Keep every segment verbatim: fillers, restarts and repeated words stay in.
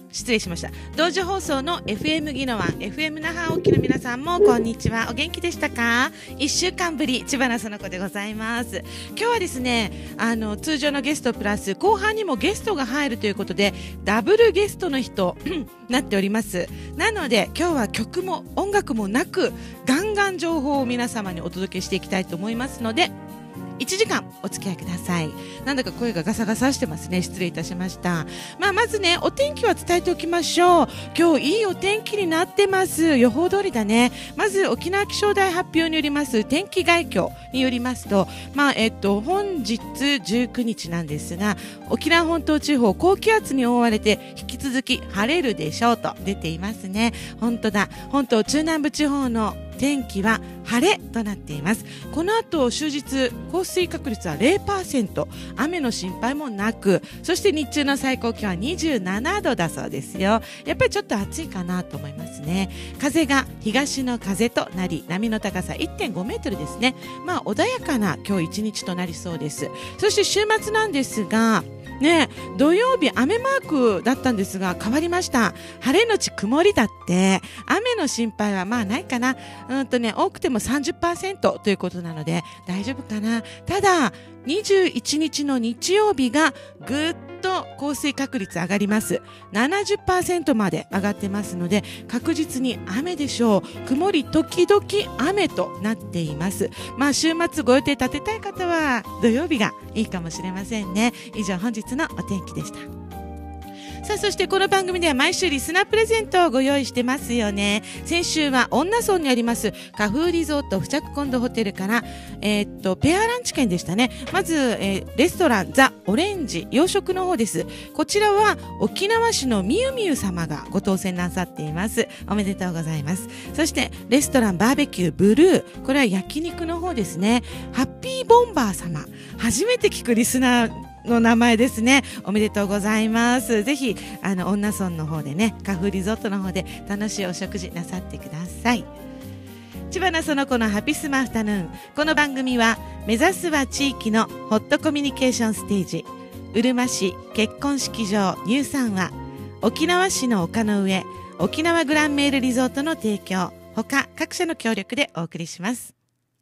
失礼しました。同時放送の エフエム ギノワン、エフエム 那覇沖の皆さんもこんにちは。お元気でしたか？いっしゅうかんぶり、千葉なその子でございます。今日はですね、あの通常のゲストプラス後半にもゲストが入るということで、ダブルゲストの日となっております。なので今日は曲も音楽もなく、ガンガン情報を皆様にお届けしていきたいと思いますので、いちじかんお付き合いください。なんだか声がガサガサしてますね。失礼いたしました。まあ、まずね、お天気は伝えておきましょう。今日いいお天気になってます。予報通りだね。まず沖縄気象台発表によります天気概況によりますと、まあ、えっと、本日じゅうくにちなんですが、沖縄本島地方高気圧に覆われて引き続き晴れるでしょうと出ていますね。本当だ。本島中南部地方の天気は晴れとなっています。この後終日降水確率は ゼロパーセント、 雨の心配もなく、そして日中の最高気温はにじゅうななどだそうですよ。やっぱりちょっと暑いかなと思いますね。風が東の風となり、波の高さ いってんごメートルですね。まあ穏やかな今日一日となりそうです。そして週末なんですがね、土曜日雨マークだったんですが変わりました。晴れのち曇りだって、雨の心配はまあないかな。うんとね、多くても さんじゅっパーセント ということなので大丈夫かな。ただにじゅういちにちの日曜日がぐっと降水確率上がります。 ななじゅっパーセント まで上がってますので、確実に雨でしょう。曇り時々雨となっています。まあ週末ご予定立てたい方は土曜日がいいかもしれませんね。以上本日のお天気でした。さあ、そしてこの番組では毎週リスナープレゼントをご用意してますよね。先週は恩納村にあります花風リゾート付着コンドホテルから、えー、っとペアランチ券でしたね。まず、えー、レストランザ・オレンジ洋食の方です。こちらは沖縄市のみゆみゆ様がご当選なさっています。おめでとうございます。そしてレストランバーベキューブルー、これは焼肉の方ですね。ハッピーボンバー様、初めて聞くリスナーの名前ですね。おめでとうございます。ぜひあの恩納村の方でね、花風リゾートの方で楽しいお食事なさってください。千葉なその子のハピスマアフタヌーン。この番組は目指すは地域のホットコミュニケーションステージ、うるま市結婚式場ニューサンは、沖縄市の丘の上沖縄グランメールリゾートの提供、他各社の協力でお送りします。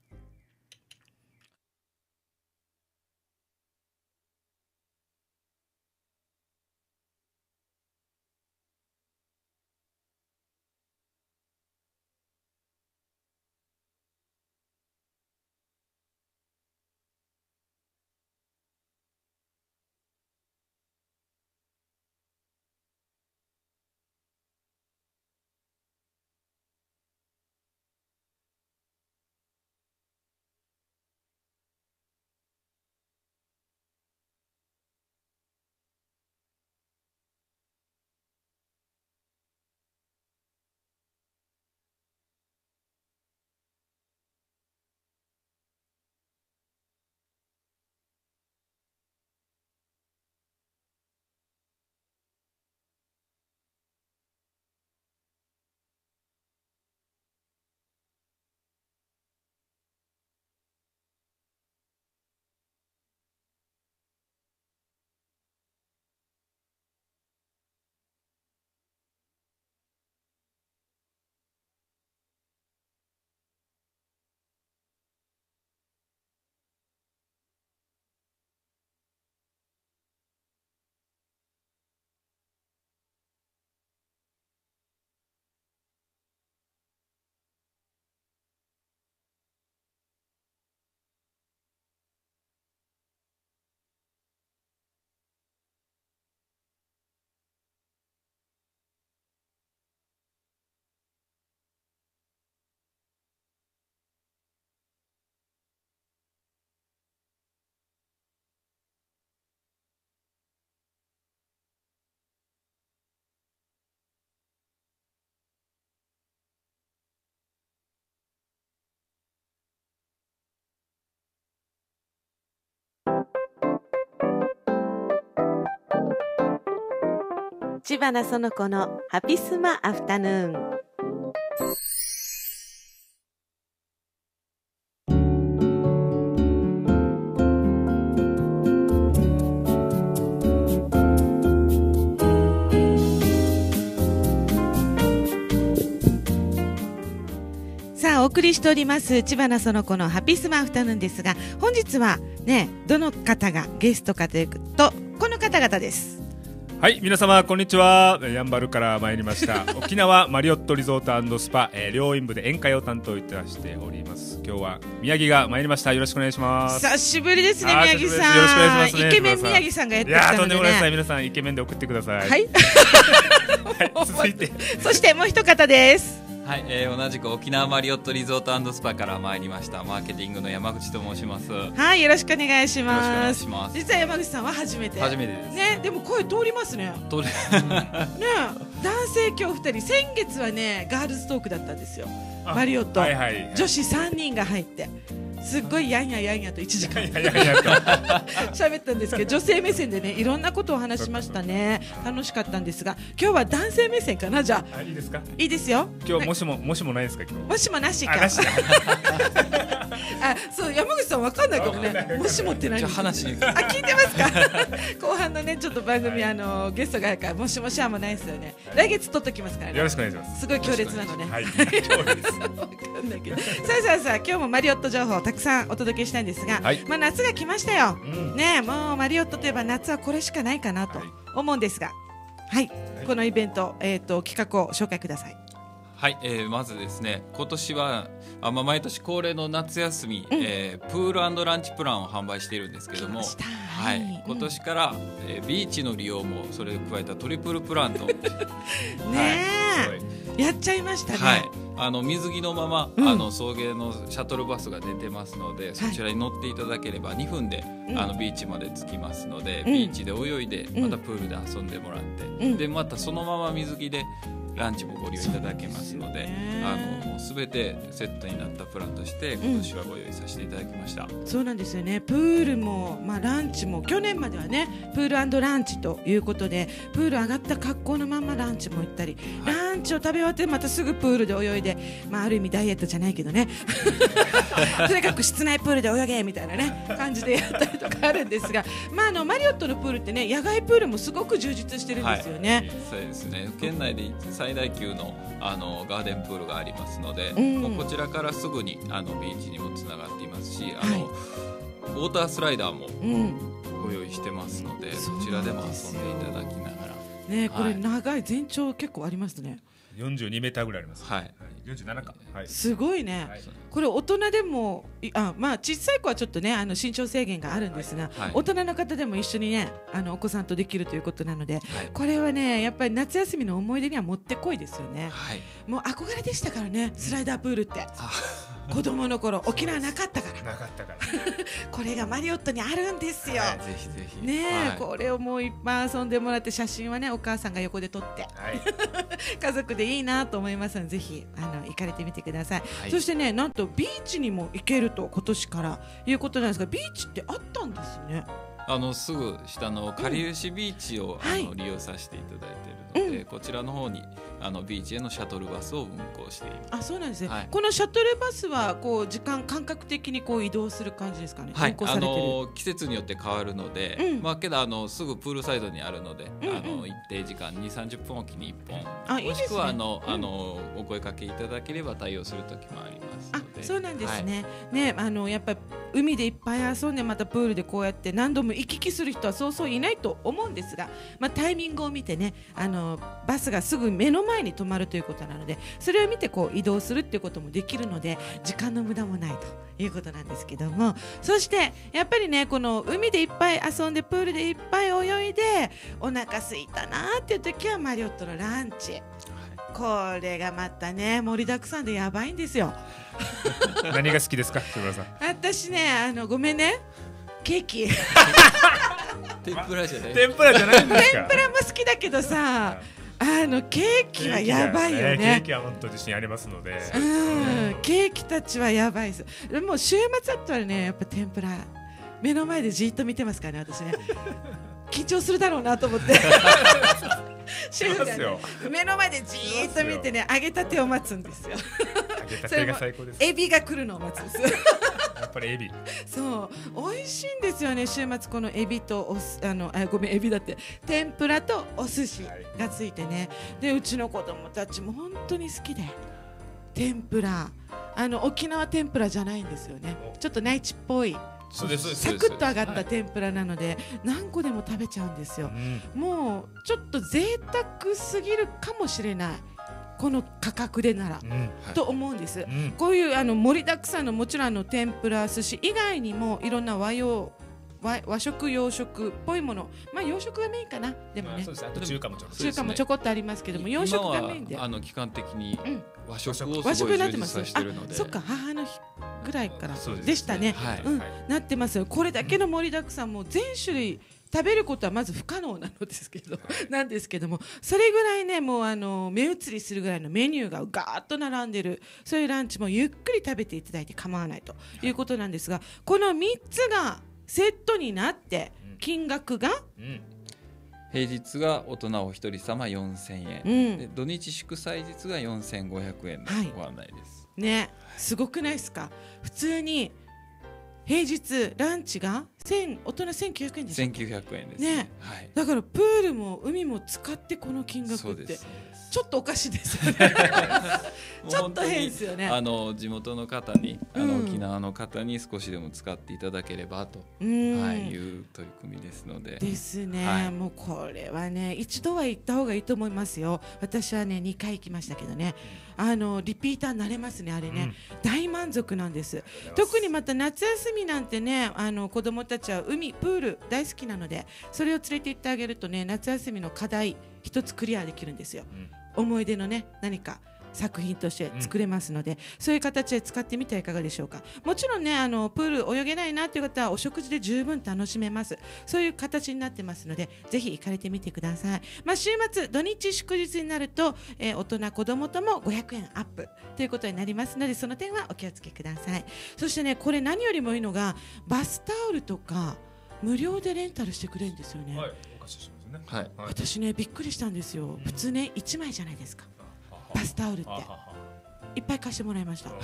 千葉なその子のハピスマアフタヌーン。 送りしております千葉なその子のハッピースマーアフタヌーンですが、本日はね、どの方がゲストかというと、この方々です。 はい、皆様こんにちは。やんばるから参りました沖縄マリオットリゾート&スパ、えー、両院部で宴会を担当いたしております。今日は宮城が参りました。よろしくお願いします。 久しぶりですね、宮城さん。 よろしくお願いします、ね、 イケメン宮城さんがやってきたので、ね、 いやーとんでもないです。皆さんイケメンで送ってください。はい、 はい、 続いてそしてもう一方です。 はい、えー、同じく沖縄マリオットリゾート&スパから参りましたマーケティングの山口と申します。 はい、よろしくお願いします。 よろしくお願いします。 実は山口さんは初めて初めてですね。でも声通りますね。 通りね、 男性今日ふたり、先月はねガールズトークだったんですよ、マリオット、はいはいはい、女子さんにんが入ってすっごいやんややんやといちじかん喋ったんですけど、女性目線でねいろんなことを話しましたね。楽しかったんですが、今日は男性目線かな。じゃあ、 あ、いいですか。 いいですよ。 今日もしももしもないですか。今日もしもなしか。 あ、なしだあ、そう、山口さんわかんないかもね。もしもって何。 じゃあ話にあ、聞いてますか後半のねちょっと番組、はい、あのゲストがあるからもしもしはもないですよね、はい、来月撮っときますからね。 よろしくお願いします。 すごい強烈なのね。 はい、 わかんないけどさあさあさあ、今日もマリオット情報をたくさんお届けしたいんですが、はい、まあ夏が来ましたよ、うん、ね。もうマリオットといえば夏はこれしかないかなと思うんですが、はい、はい、このイベント、えーと、企画を紹介ください。 はい、えー、まずですね、今年はあ、まあ、毎年恒例の夏休み、うん、えー、プール&ランチプランを販売しているんですけども、はい、今年から、えー、ビーチの利用もそれを加えたトリプルプランとねえ、はい、やっちゃいましたね。 はい、あの水着のまま、うん、あの送迎のシャトルバスが出てますので、そちらに乗っていただければにふんで、うん、あのビーチまで着きますので、うん、ビーチで泳いでまたプールで遊んでもらって、うん、でまたそのまま水着でランチもご利用いただけますので、あのすべてセットになったプランとして今年はご用意させていただきました。 うん、そうなんですよね。プールも、まあ、ランチも去年まではねプール&ランチということで、プール上がった格好のままランチも行ったり、はい、ランチを食べ終わってまたすぐプールで泳いで、まあ、ある意味ダイエットじゃないけどねとにかく室内プールで泳げみたいなね感じでやったりとかあるんですが、まあ、あのマリオットのプールってね、野外プールもすごく充実してるんですよね。 はい、そうですね。県内で最大級 の, あのガーデンプールがありますので、うん、もうこちらからすぐにあのビーチにもつながっていますし、あの、はい、ウォータースライダーもご用意してますので、うん、そちらでも遊んでいただきながらね。これ長い、全長結構ありますね。 よんじゅうにメーターぐらいあります。 はい、 よんじゅうななか、はい、 すごいね。はい、これ大人でも、あ、まあ小さい子はちょっとねあの身長制限があるんですが、はい、大人の方でも一緒にねあのお子さんとできるということなので、はい、これはねやっぱり夏休みの思い出にはもってこいですよね。はい、もう憧れでしたからね、スライダープールって。子供の頃沖縄なかったからなかったからこれがマリオットにあるんですよ。 はい、ぜひぜひねえ、 はい、 これをもういっぱい遊んでもらって、写真はねお母さんが横で撮って、はい、家族でいいなと思いますので、ぜひあの行かれてみてください。はい、そしてね、なんとビーチにも行けると今年からいうことなんですが、ビーチってあったんですね。 あのすぐ下のかりゆしビーチを、うん、あの利用させていただいているので、うん、こちらの方にあのビーチへのシャトルバスを運行しています。 あ、そうなんですね。はい、このシャトルバスはこう時間感覚的にこう移動する感じですかね。 はい、 運行されてる。 あの季節によって変わるので、うん、まあけどあのすぐプールサイドにあるので、うんうん、あの一定時間に、さんじゅっぷんおきにいっぽん、あ、いいですね、もしくはあの、うん、あのお声かけいただければ対応する時もありますので。 あ、そうなんですね。はい、ね、あのやっぱり海でいっぱい遊んでまたプールでこうやって何度も行き来する人はそうそういないと思うんですが、まあ、タイミングを見てね、あのバスがすぐ目の前に止まるということなので、それを見てこう移動するっていうこともできるので、時間の無駄もないということなんですけども、そしてやっぱりね、この海でいっぱい遊んでプールでいっぱい泳いでお腹すいたなっていう時はマリオットのランチ、これがまたね盛りだくさんでやばいんですよ何が好きですか、柴田さん。 私ね、あのごめんね、ケーキ天ぷらじゃない、 天ぷらじゃないんですか。 天ぷらも好きだけどさ、あのケーキはやばいよね。 ケーキは本当自信ありますので、 うん、ケーキたちはやばいです。でも週末だったらね、やっぱ天ぷら目の前でじっと見てますからね、私ね緊張するだろうなと思ってシェフが、ね、目の前でじーっと見てね、揚げたてを待つんですよ。 揚げたてが最高です。 エビが来るのを待つんですやっぱりエビ、 そう美味しいんですよね。週末このエビとおすあのあごめんエビだって天ぷらとお寿司がついてね、でうちの子供たちも本当に好きで、天ぷら、 あの沖縄天ぷらじゃないんですよね。ちょっと内地っぽいそうですサクッと揚がった天ぷらなので何個でも食べちゃうんですよ。もうちょっと贅沢すぎるかもしれない、この価格でなら、うん、と思うんです、うん、こういうあの盛りだくさんのもちろんあの天ぷら寿司以外にもいろんな和洋和, 和食洋食っぽいもの、まあ洋食がメインかな。でもね、まあ、そうです。あと中華もちょこっと中華もちょこっとありますけども、洋食がメインであの期間的に和食をすごい充実させてるので、 そっか、母の日ぐらいからでしたね。はい、うん、はい、なってますよ。これだけの盛りだくさんも全種類食べることはまず不可能なのですけどなんですけども、それぐらいね、もうあの目移りするぐらいのメニューがガーッと並んでる、そういうランチもゆっくり食べていただいて構わないということなんですが、このみっつがセットになって金額が、うんうん、 平日が大人お一人様よんせんえん、うん、で土日祝祭日がよんせんごひゃくえんのご案内です、 はい、ね、すごくないですか。普通に平日ランチが大人せんきゅうひゃくえんでしょ。 せんきゅうひゃくえんですね、はい、だからプールも海も使ってこの金額ってちょっとおかしいですよねちょっと変ですよね。 あの地元の方に、あの沖縄の方に少しでも使っていただければと、うん、はい、いう取り組みですのでですね、はい、もうこれはね一度は行った方がいいと思いますよ。私はねにかい行きましたけどね、あのリピーターになれますね、あれね、うん、大満足なんです。特にまた夏休みなんてね、あの子供たちは海プール大好きなので、それを連れて行ってあげるとね、夏休みの課題一つクリアできるんですよ、うん、思い出のね何か作品として作れますので、うん、そういう形で使ってみてはいかがでしょうか。もちろんね、あのプール泳げないなという方はお食事で十分楽しめます。そういう形になってますので、ぜひ行かれてみてください。まあ、週末土日祝日になると、えー、大人子供ともごひゃくえんアップということになりますので、その点はお気をつけください。そしてね、これ何よりもいいのがバスタオルとか無料でレンタルしてくれるんですよね。はい、お貸ししますね。はい、私ねびっくりしたんですよ、うん、普通ねいちまいじゃないですか、バスタオルっていっぱい貸してもらいました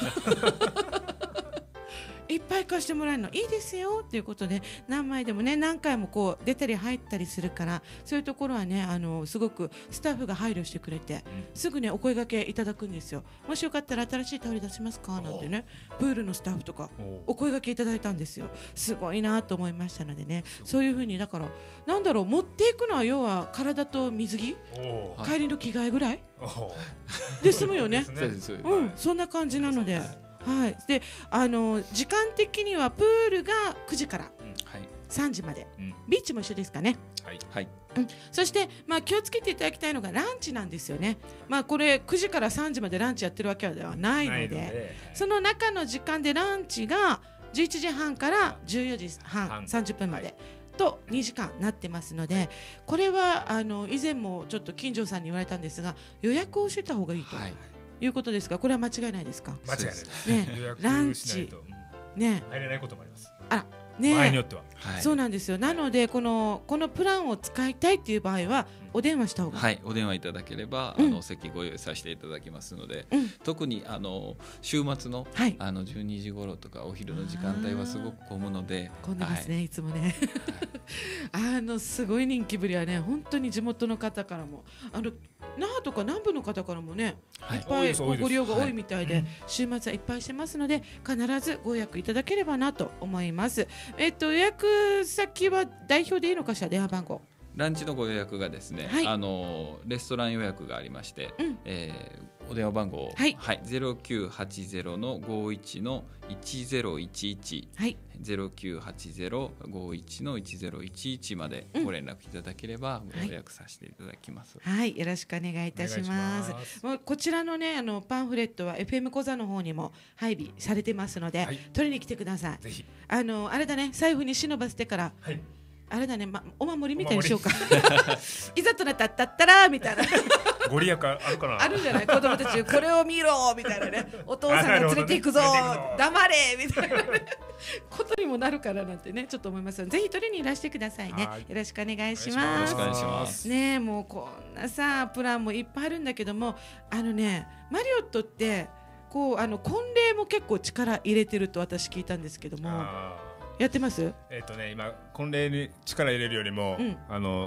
いっぱい貸してもらえるのいいですよということで、何枚でもね何回もこう出たり入ったりするから、そういうところはね、あのすごくスタッフが配慮してくれて、うん、すぐねお声掛けいただくんですよ。もしよかったら新しいタオル出しますかなんてね、プールのスタッフとかお声掛けいただいたんですよ。すごいなと思いましたのでね、そういう風にだからなんだろう、持っていくのは要は体と水着、帰りの着替えぐらいで済むよね。うん、そんな感じなので、はい、であの時間的にはプールがくじからさんじまで、うん、ビーチも一緒ですかね。はいはいうん、そして、まあ、気をつけていただきたいのがランチなんですよね。まあ、これくじからさんじまでランチやってるわけではないので、のでその中の時間でランチがじゅういちじはんからじゅうよじはんさんじゅっぷんまで、はい、とにじかんなってますので、これはあの以前もちょっと金城さんに言われたんですが、予約をしてた方がいいと、はい、いうことですが、これは間違いないですか。 間違いないです、 ね、ランチね入れないこともあります。 あね、 場合によっては、 はい、そうなんですよ。なのでこのこのプランを使いたいっていう場合はお電話した方が、 はい、お電話いただければ、うん、あの席ご用意させていただきますので、うん、特にあの週末の、はい、あのじゅうにじ頃とかお昼の時間帯はすごく混むので、 混んでますね、はい、いつもねあのすごい人気ぶりはね、本当に地元の方からも、あの那覇とか南部の方からもね、はい、いっぱいご利用が多いみたいで、はい、週末はいっぱいしてますので、必ずご予約いただければなと思います。えっと、予約先は代表でいいのかしら、電話番号。 ランチのご予約がですね、はい、あのレストラン予約がありまして、うん、えー、お電話番号、はいはい、ゼロきゅうはちゼロのごいちのいちゼロいちいち、はい、ゼロきゅうはちゼロごいちのいちゼロいちいちまでご連絡いただければご予約させていただきます。 はい、はい、よろしくお願いいたします。もうこちらのね、あのパンフレットは エフエム 講座の方にも配備されてますので、はい、取りに来てください。ぜひあのあれだね、財布に忍ばせてから、はい、あれだね、ま、お守りみたいにしようかいざとなったらたったらみたいなご利益あるかなあるんじゃない、子供たちこれを見ろみたいなね、お父さんが連れていくぞ、ね、黙れみたいな、ね、ことにもなるからなんてね、ちょっと思いますので、ぜひ取りにいらしてくださいね。よろしくお願いします。 よろしくお願いしますね。え、もうこんなさプランもいっぱいあるんだけども、あのね、マリオットってこうあの婚礼も結構力入れてると私聞いたんですけども、やってます？ えっとね、今婚礼に力入れるよりも、うん、あの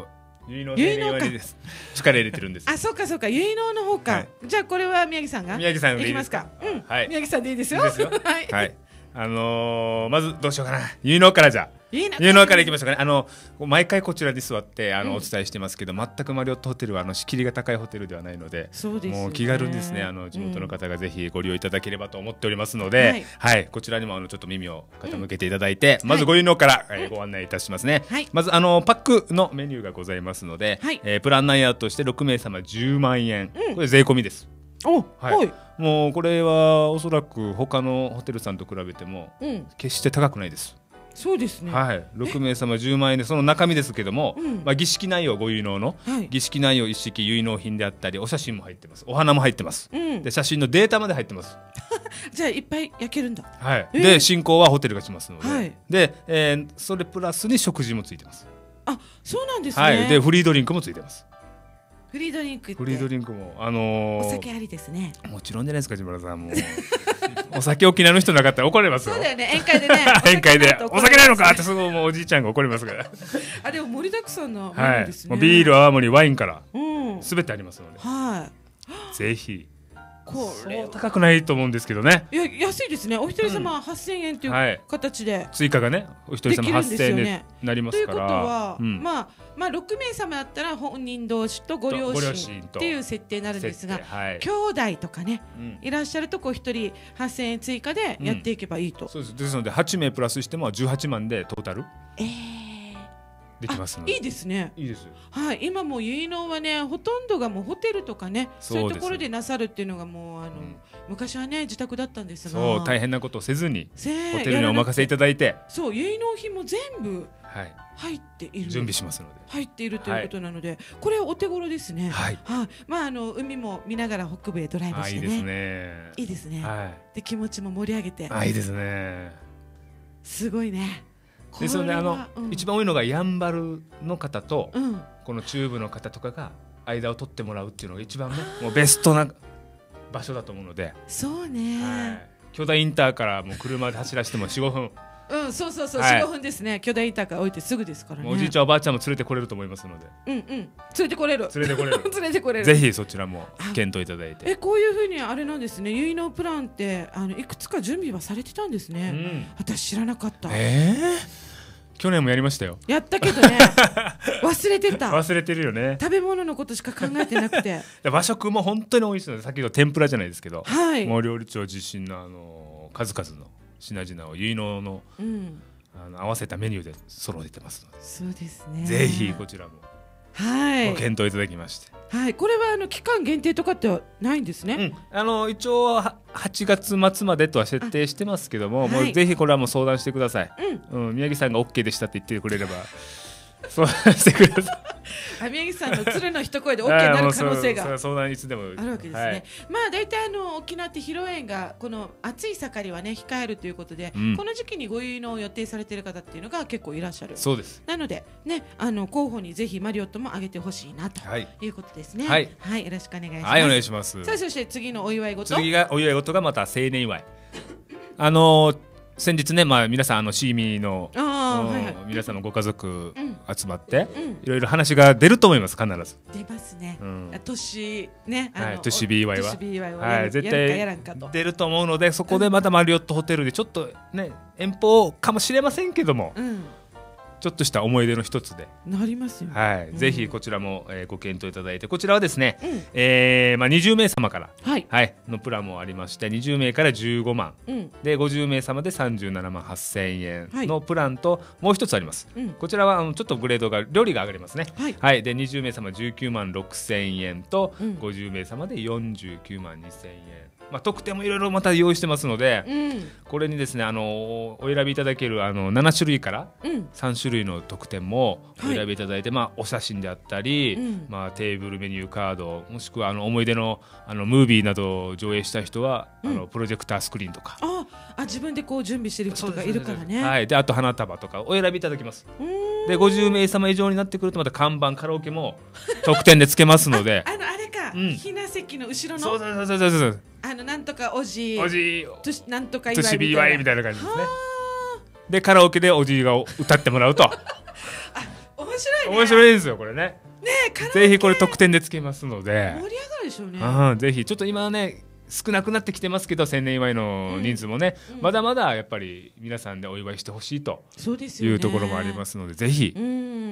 結納生年割です。力入れてるんです。 あ、そうかそうか、結納の方か、はい、じゃあこれは宮城さんが宮城さんでいきますか。うん、 はい、 宮城さんでいいですよ。 いいですよはい、 はい、あのー、まずどうしようかな、結納からじゃあ結納からいきましょうかね。あの毎回こちらに座ってあの、 うん、 お伝えしてますけど、全くマリオットホテルはあの敷居が高いホテルではないので、 そうですね、 もう気軽にですね、あの地元の方がぜひご利用いただければと思っておりますので、うん、はい、はい、こちらにもあのちょっと耳を傾けていただいて、うん、まずご結納から、はい、えー、ご案内いたしますね、はい、まずあのパックのメニューがございますので、はい、えー、プラン内容としてろくめいさまじゅうまんえん、うん、これ税込みです。 お、 はい、はい、もうこれはおそらく他のホテルさんと比べても、うん、決して高くないです。 そうですね、 はい、ろくめいさまじゅうまんえんで、その中身ですけども、うん、まあ、儀式内容、ご結納の、はい、儀式内容一式結納品であったり、お写真も入ってます、お花も入ってます、うん、で写真のデータまで入ってますじゃあいっぱい焼けるんだ。 はい、えー、で進行はホテルがしますので、はい、で、えー、それプラスに食事もついてます。 あ、そうなんですね、 はい、でフリードリンクもついてます。 フリードリンクってフリードリンクも、あのー、 お酒ありですね。 もちろんじゃないですか、島田さん。もうお酒沖縄の人なかったら怒られますよ。 そうだよね、宴会でね宴会でお酒ないのかって、すごいもうおじいちゃんが怒りますからあ、でも盛りだくさんなメニューですね、 はい、もうビール、泡盛、ワインからすべてありますので、 はい、 ぜひ。 これそう高くないと思うんですけどね。 いや、安いですね。お一人様はっせんえんという形で、はい、 追加がね、お一人様はっせんえんになりますから。 ということは、うん、まあまあろくめいさまだったら本人同士とご両親っていう設定になるんですが、はい、兄弟とかね、うん、いらっしゃるとこう一人はっせんえん追加でやっていけばいいと。うん、 そうです。ですのではちめいプラスしてもじゅうはちまんでトータル。えーできますので。 いいですね。 いいです。 はい、今もう結納はね、ほとんどがもうホテルとかね、そういうところでなさるっていうのがもうあの、うん、昔はね自宅だったんですが、 そう大変なことをせずにホテルにお任せいただいて、 そう結納品も全部入っている、はい、 準備しますので入っているということなので、はい、これはお手頃ですね。はい、はい、まああの海も見ながら北部へドライブしてね、いいですね。いいですね。はい、で気持ちも盛り上げて、 あ、いいですね。 すごいね。 ですので、あの、うん、一番多いのがやんばるの方と、うん、この中部の方とかが間を取ってもらうっていうのが一番ね、もうベストな場所だと思うので。 そうね、はい、 巨大インターからもう車で走らせても よん、ごふん。 うん、そうそうそう、はい、よん、ごふんですね。巨大インターから置いてすぐですからね。 おじいちゃんおばあちゃんも連れてこれると思いますので。 うんうん、連れてこれる。 連れてこれる。 連れてこれる。 ぜひそちらも検討いただいて。 え、こういうふうにあれなんですね。結納プランってあのいくつか準備はされてたんですね。うん、私知らなかった。 えー去年もやりましたよ。 やったけどね忘れてた。 忘れてるよね。 食べ物のことしか考えてなくて和食も本当に美味しいので、先ほど天ぷらじゃないですけど、 はい、 もう料理長自身のあの数々の品々を結納の、うん、あの合わせたメニューで揃えてますので、 そうですね、 ぜひこちらもはいご検討いただきまして、 はい、これはあの期間限定とかってはないんですね。 うん、あの一応はちがつまつまでとは設定してますけども、もうぜひこれはもう相談してください。うんうん、宮城さんが オーケー でしたって言ってくれれば相談してください。 あ、宮城さんの鶴の一声で オーケー になる可能性が相談いつでもあるわけですね。はい、まあ大体あの沖縄って披露宴がこの暑い盛りはね控えるということで、うん、この時期にご結納を予定されている方っていうのが結構いらっしゃる。 そうです。 なのでね、あの候補にぜひマリオットも挙げてほしいなということですね。 はい、 はい、よろしくお願いします。 はい、お願いします。 さあ、そして次のお祝い事。 次がお祝い事がまた成年祝い。あのー先日ね、まあ、皆さんあのシーミーの、はいはい、皆さんのご家族集まって、うん、いろいろ話が出ると思います。必ず出ますね。うん、年ね、 はい、年 ビーワイ は、 はい、絶対出ると思うので、そこでまたマリオットホテルでちょっとね遠方かもしれませんけども、うん、ちょっとした思い出の一つでなりますよ、 はい、うん、ぜひこちらも、えー、ご検討いただいて、こちらはですね、うん、えーまあ、にじゅうめいさまから、はいはい、のプランもありまして、にじゅうめいからじゅうごまん、うん、でごじゅうめいさまでさんじゅうななまんはっせんえんのプランともう一つあります、うん、こちらはあのちょっとグレードが料理が上がりますね、はいはい、でにじゅうめいさまじゅうきゅうまんろくせんえんと、うん、ごじゅうめいさまでよんじゅうきゅうまんにせんえん、まあ、特典もいろいろまた用意してますので、うん、これにですね、あのお選びいただけるあのななしゅるいからさんしゅるいの特典もお選びいただいて、はい、まあ、お写真であったり、うん、まあ、テーブルメニューカード、もしくはあの思い出 の, あのムービーなどを上映した人は、うん、あのプロジェクタースクリーンとか、 ああ、自分でこう準備してる人がいるからね、 はい、であと花束とかお選びいただきます。でごじゅうめいさま以上になってくるとまた看板カラオケも特典でつけますのであ, あのあれか、うん、ひな席の後ろのそうそうそうそうそう、 あのなんとかおじおじなんとか祝いみたいな感じですね。でカラオケでおじいが歌ってもらうとあ、面白いね。 面白いですよこれね。 ぜひこれ特典でつけますので盛り上がるでしょうね。 あぜひちょっと今はね少なくなってきてますけど千年祝いの人数もね、うんうん、まだまだやっぱり皆さんでお祝いしてほしいというところもありますので、ぜひ、 うん、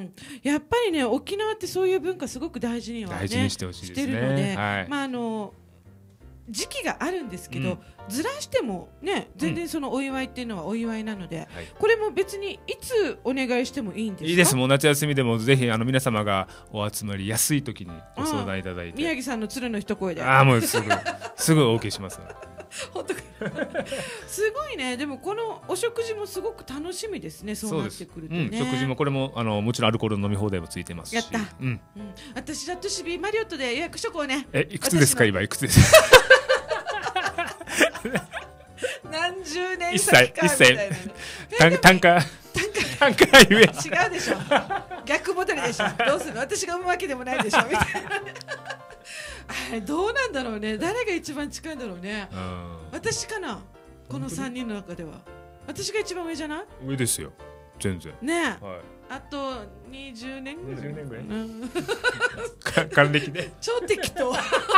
やっぱりね沖縄ってそういう文化すごく大事には、ね、 大事にしてほしいですね。 してるので、 はい、 まああの時期があるんですけど、 うん、 ずらしてもね全然そのお祝いっていうのはお祝いなので、うんはい、これも別にいつお願いしてもいいんですか？ いいです。もう夏休みでもぜひあの皆様がお集まりやすい時にご相談いただいて、 宮城さんの鶴の一声でああもうすぐすぐ OK します。 本当かすごいね。でもこのお食事もすごく楽しみですね。そうなってくるとね、 うん、食事もこれもあのもちろんアルコール飲み放題もついてますし、 やった、 うんうん、 私だとシビマリオットで予約しとこうね。 えいくつですか今？いくつですか？ 何十年先かみたいな、ね、 単価単価言え違うでしょ。逆戻りでしょ。どうするの？私が産むわけでもないでしょみたいなあれどうなんだろうね。誰が一番近いんだろうね。私かな、このさんにんの中では。私が一番上じゃない？ 上ですよ全然ねえ、 はい、 あとにじゅうねんぐらい。にじゅうねんぐらい、うん、 還暦で超適当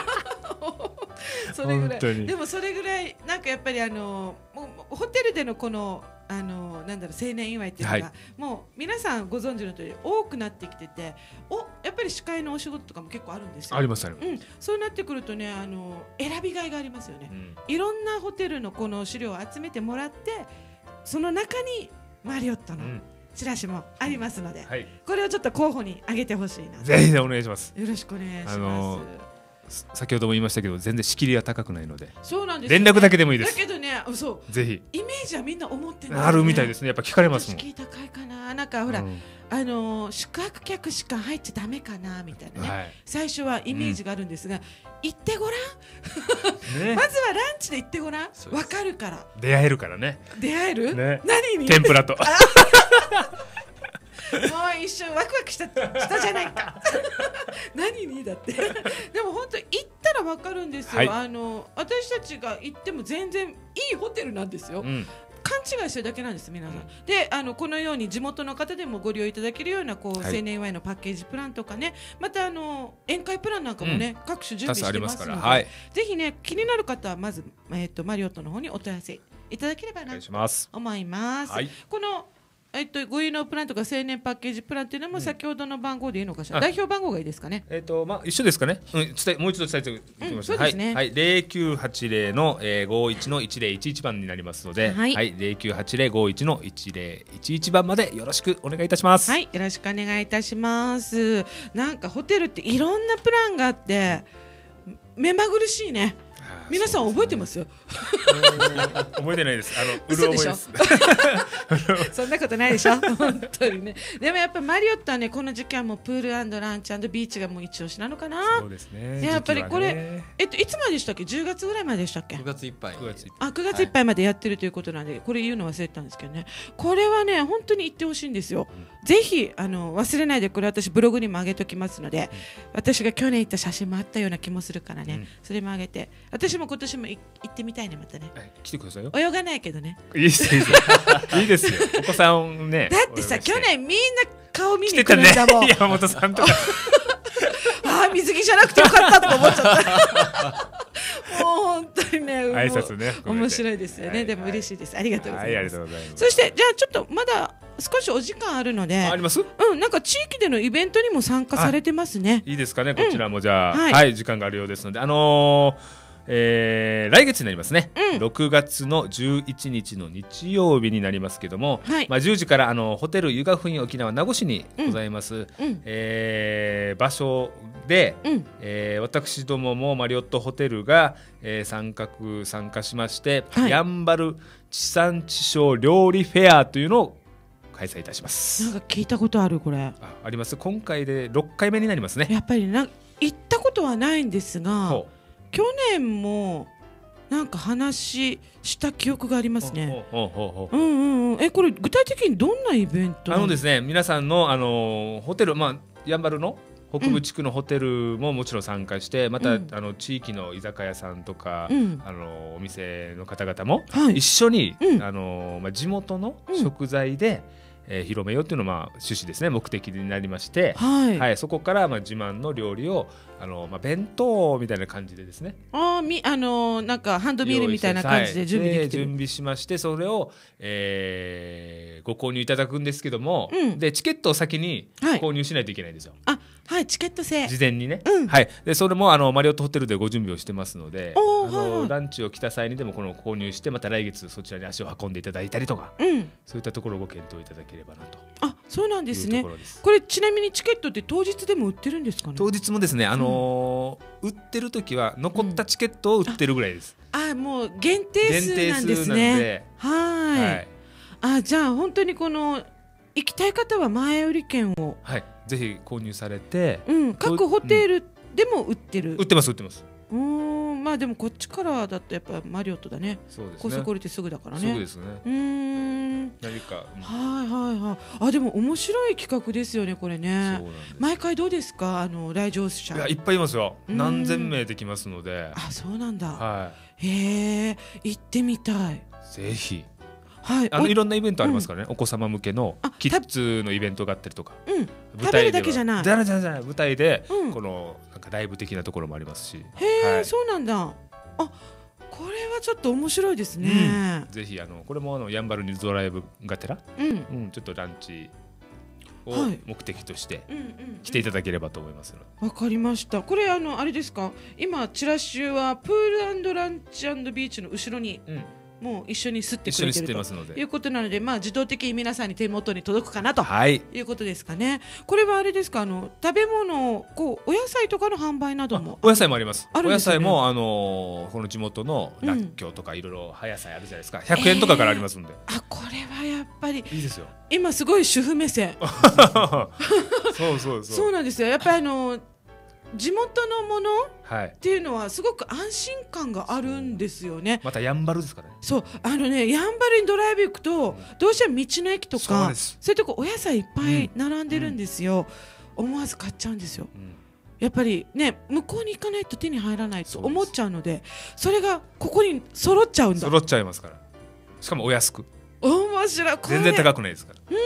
それぐらい。でもそれぐらいなんかやっぱりあのホテルでのこのあのなんだろう青年祝いっていうのが、はい、もう皆さんご存知の通り多くなってきてて、おやっぱり司会のお仕事とかも結構あるんですよ。 ありますあります、 うん、そうなってくるとねあの選びがいがありますよね、うん、いろんなホテルのこの資料を集めてもらってその中にマリオットのチラシもありますので、うんはい、これをちょっと候補に挙げてほしいな。 ぜひお願いします。 よろしくお願いします。あのー先ほども言いましたけど全然仕切りが高くないので、 そうなんですよね、 連絡だけでもいいです。 だけどね、そうぜひイメージはみんな思ってる、 ね、あるみたいですね。やっぱ聞かれますもん。 敷居高いかな、なんかほら、うん、あのー、宿泊客しか入っちゃダメかなみたいなね、はい、最初はイメージがあるんですが、うん、行ってごらん、ね、まずはランチで行ってごらん、わかるから、 出会えるからね。 出会える、ね、何に天ぷらともう一瞬ワクワクしたしたじゃないか何にだってでも本当行ったら分かるんですよ、はい、あの私たちが行っても全然いいホテルなんですよ、うん、勘違いしてるだけなんです皆さん、うん、であのこのように地元の方でもご利用いただけるようなこう、はい、青年祝いのパッケージプランとかね、またあの宴会プランなんかもね、うん、各種準備してますので、はい、ぜひね気になる方はまず、えー、とマリオットの方にお問い合わせいただければなと思います。はい、このえっと、ご有能プランとか青年パッケージプランっていうのも先ほどの番号でいいのかしら、うん、代表番号がいいですかね。 えっとまあ一緒ですかね。うん、伝えもう一度伝えておきましょう。 そうですね。 はい、ゼロきゅうはちゼロのごいちのいちゼロいちいち番になりますので、はい、はい、ゼロきゅうはちゼロごいちのいちゼロいちいち番までよろしくお願いいたします。 はい、よろしくお願いいたします。なんかホテルっていろんなプランがあって目まぐるしいね。皆さん覚えてますよ。 覚えてないです。あのうる覚えです。 そんなことないでしょ。本当にね。でもやっぱマリオットはねこの時期はもうプール&ランチ&ビーチがもう一押しなのかな。 そうですね。 やっぱりこれ、ね、えっといつまででしたっけ？じゅうがつぐらいまででしたっけ？ くがついっぱい。 あくがついっぱいまでやってるということなんで、はい、これ言うの忘れてたんですけどね。これはね本当に言ってほしいんですよ。うん、ぜひあの忘れないで、これ私ブログにも上げときますので、うん、私が去年行った写真もあったような気もするからね、うん、それも上げて、私も今年も行ってみたいねまたね。 来てくださいよ。 泳がないけどね。 いいですよ。いいですよ。お子さんね。 だってさ去年みんな顔見に来るんだもん。 ね、山本さんとか。 ああ水着じゃなくてよかったとか思っちゃった。もう本当にね。 挨拶ね。 面白いですよね。はい、でも嬉しいです。ありがとうございます。はい、 ありがとうございます。 そしてじゃあちょっとまだ少しお時間あるので。 あります？ うん、なんか地域でのイベントにも参加されてますね。 いいですかね。こちらもじゃあ、うん、はい、はい、時間があるようですので、あのー。えー、来月になりますね、うん、ろくがつのじゅういちにちの日曜日になりますけども、はい、まあ、じゅうじからあのホテル湯ヶ雰沖縄名護市にございます、うんうん、えー、場所で、うん、えー、私どももマリオットホテルが、えー、参画参加しまして、はい、やんばる地産地消料理フェアというのを開催いたします。 なんか聞いたことあるこれ。 あ、あります。今回でろっかいめになりますね。 やっぱりな行ったことはないんですが、去年もなんか話した記憶がありますね。うんうんうん。え、これ具体的にどんなイベント？ あのですね、皆さんのあのホテル、まあやんばるの北部地区のホテルももちろん参加して、うん、また、うん、あの地域の居酒屋さんとか、うん、あのお店の方々も一緒に、はい、あのまあ地元の食材で、うん、 えー、広めようっていうのがまあ趣旨ですね、目的になりまして、 はいはい、そこからまあ自慢の料理をあの、まあ、弁当みたいな感じでですね、 あみあのー、なんかハンドミールみたいな感じで準備できてる、 はい、準備しまして、それを、えー、ご購入いただくんですけども、うん、でチケットを先に購入しないといけないんですよ、 はい、あはい、チケット制事前にね、 うん、 はい、でそれもあのマリオットホテルでご準備をしてますので、あの、 はい、 ランチを来た際にでもこの購入してまた来月そちらに足を運んでいただいたりとか、 うん、 そういったところをご検討いただければなと。 あ、そうなんですね。これちなみにチケットって当日でも売ってるんですかね。 当日もですね、あのーうん、売ってる時は残ったチケットを売ってるぐらいです、 うん、ああ、もう限定数なんですね。はいはい、あ、じゃあ本当にこの行きたい方は前売り券を、 はい、ぜひ購入されて、 うん、各ホテルでも売ってる、 うん、売ってます売ってます。 うーん、まあでもこっちからだとやっぱマリオットだね。 そうですね、 高速降りてすぐだからね。 すぐですね。 うーん、 何か、うん、 はいはいはい。あ、でも面白い企画ですよねこれね。 そうなんです。 毎回どうですか、あの来場者。 いや、いっぱいいますよ。何千名できますので。 あ、そうなんだ。 はい。 へえ、行ってみたい。 ぜひ。 はい、 あのいろんなイベントありますからね、うん、お子様向けのキッズのイベントがあったりとか、 うん、食べるだけじゃない、 じゃじゃじゃ舞台で、うん、このなんかライブ的なところもありますし。 へえ、はい、そうなんだ。あ、これはちょっと面白いですね、うん、 ぜひあのこれもあのやんばるニューズドライブがてら、 うんうん、ちょっとランチを目的として来ていただければと思いますので。 わかりました。これあのあれですか、今チラシはプール&ランチ&ビーチの後ろに、うん、もう一緒に吸ってくれてるということなので、まあ自動的に皆さんに手元に届くかなということですかね。これはあれですか、あの食べ物、こうお野菜とかの販売なども。 お野菜もあります。 あるんですよね。 お野菜もあのー、この地元のらっきょうとかいろいろ葉野菜あるじゃないですか。ひゃくえんとかからありますんで。 えー、あ、これはやっぱりいいですよ。 今すごい主婦目線。 そうそうそう。 そうなんですよ。やっぱりあのー。地元のものっていうのはすごく安心感があるんですよね。 またやんばるですからね。 そう、あのね、やんばるにドライブ行くと、うん、どうしても道の駅とか そ, そういうとこお野菜いっぱい並んでるんですよ、うん、思わず買っちゃうんですよ、うん、やっぱりね、向こうに行かないと手に入らないと思っちゃうので、それがここに揃っちゃうんだ。 揃っちゃいますから。しかもお安く。 面白い。 全然高くないですから。 うん、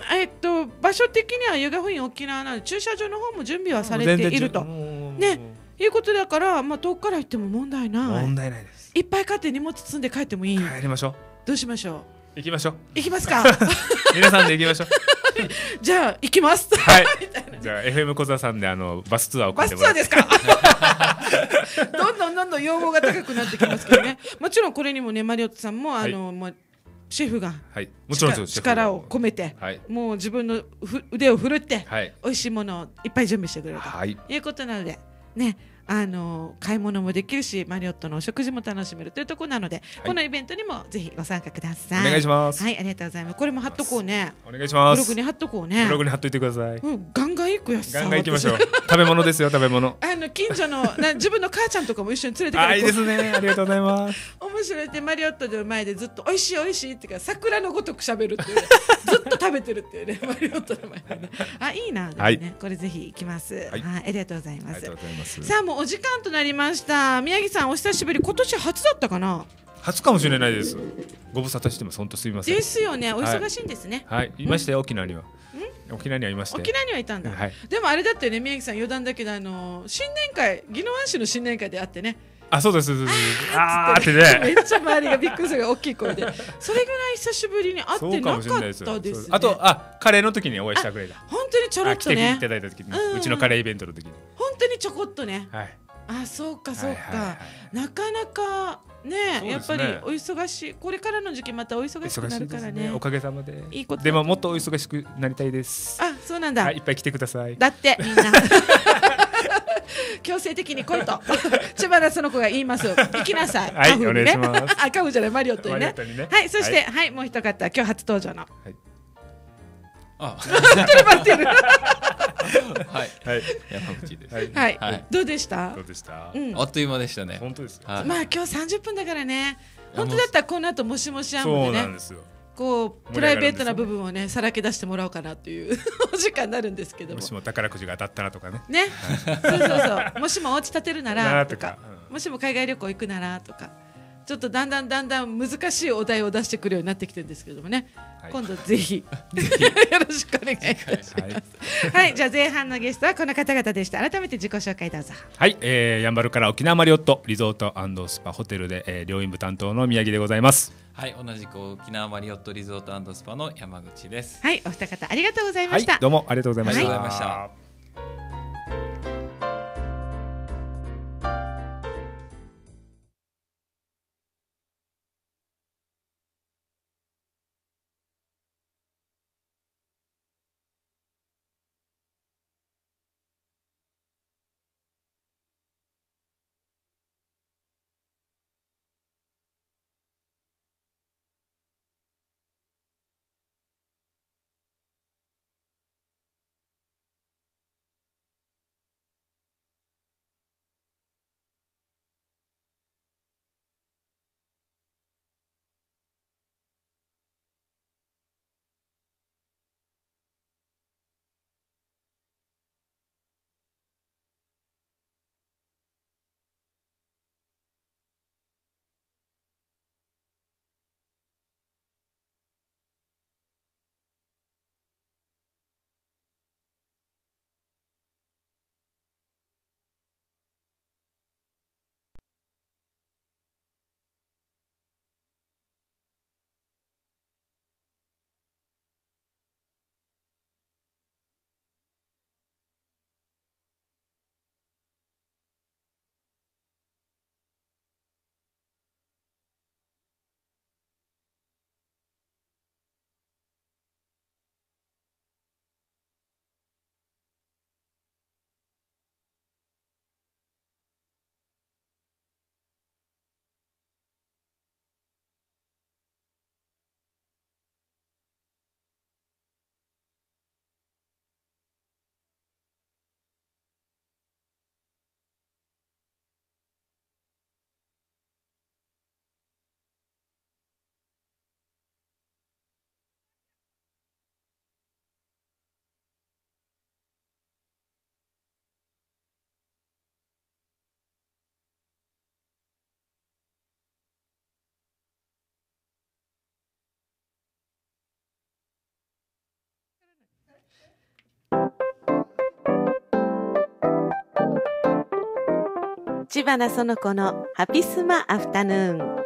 えっと場所的には湯ヶ雰沖縄なので駐車場の方も準備はされているとね、いうことだから、まあ遠くから行っても問題ない。 問題ないです。 いっぱい買って荷物積んで帰ってもいい。 帰りましょう。 どうしましょう。 行きましょう。 行きますか。 皆さんで行きましょう。 じゃあ行きます。 はい。じゃあ エフエム 小座さんであのバスツアーを組んでもらって。 バスツアーですか。どんどんどんどん要望が高くなってきますけどね。もちろんこれにもね、マリオットさんもあの、はい、まあシェフが、 はい、もちろん力を込めて、はい、もう自分のふ腕を振るって、はい、美味しいものをいっぱい準備してくれると、はい、いうことなのでね、あの買い物もできるしマリオットのお食事も楽しめるというところなので、はい、このイベントにもぜひご参加ください。 お願いします。 はい、ありがとうございます。これも貼っとこうね。 お願いします。 ブログに貼っとこうね。 ブログに貼っといてください。 うん、ガンガン行くやつさ。 ガンガン行きましょう。食べ物ですよ、食べ物。 あの近所のな自分の母ちゃんとかも一緒に連れてくる。 あ、いいですね。ありがとうございます。 面白いって、マリオットの前でずっと美味しい美味しいってか桜のごとく喋るっていう、ね、ずっと食べてるっていうね、マリオットの前でね。あ、いいな、ね、はい、これぜひ行きます。はい、はい、ありがとうございます。ありがとうございます。さあもうお時間となりました。宮城さんお久しぶり。今年初だったかな。 初かもしれないです。ご無沙汰してます。本当すみません。 ですよね。お忙しいんですね。 はい、はい、いましたよ、沖縄には。沖縄にはいました。 沖縄にはいたんだ。はい、でもあれだったよね、宮城さん余談だけど、あの新年会、宜野湾市の新年会であってね。 あ、そうです。あーってね。 めっちゃ周りがびっくりする大きい声で、それぐらい久しぶりに会ってなかったですね。 あと、あ、カレーの時にお会いしたぐらいだ。 本当にちょろっとね。 来ていただいた時に、うちのカレーイベントの時に。 本当にちょこっとね。 はい。 あ、そうかそうか。なかなかね、やっぱりお忙しい。これからの時期またお忙しくなるからね。 おかげさまで。 いいこと。 でももっとお忙しくなりたいです。 あ、そうなんだ。 いっぱい来てください。 だってみんな。強制的に来いと千葉田その子が言います。行きなさい。 はい、お願いします。 あ、カフじゃない、マリオットにね。はい、そしてはいもう一方、今日初登場の。 あ、 待ってる。はいはい、山口です。 はい、どうでした？ どうでした？ あっという間でしたね。 本当です。 まあ今日さんじゅっぷんだからね。本当だったらこの後もしもしアンでね。 そうなんですよ。 こうプライベートな部分をねさらけ出してもらおうかなというお時間になるんですけども。 もしも宝くじが当たったらとかね。 ね。そうそうそう。もしもお家建てるならとか、もしも海外旅行行くならとか。 ちょっとだんだんだんだん難しいお題を出してくるようになってきてるんですけどもね、はい、今度ぜひよろしくお願いいたします。はい、はい、じゃあ前半のゲストはこの方々でした。改めて自己紹介どうぞ。 はい、えー、やんばるから沖縄マリオットリゾート&スパホテルで、えー、両院部担当の宮城でございます。 はい、同じく沖縄マリオットリゾート&スパの山口です。 はい、お二方ありがとうございました。 はい、どうもありがとうございました。 ありがとうございました。 知花園子のハピスマアフタヌーン。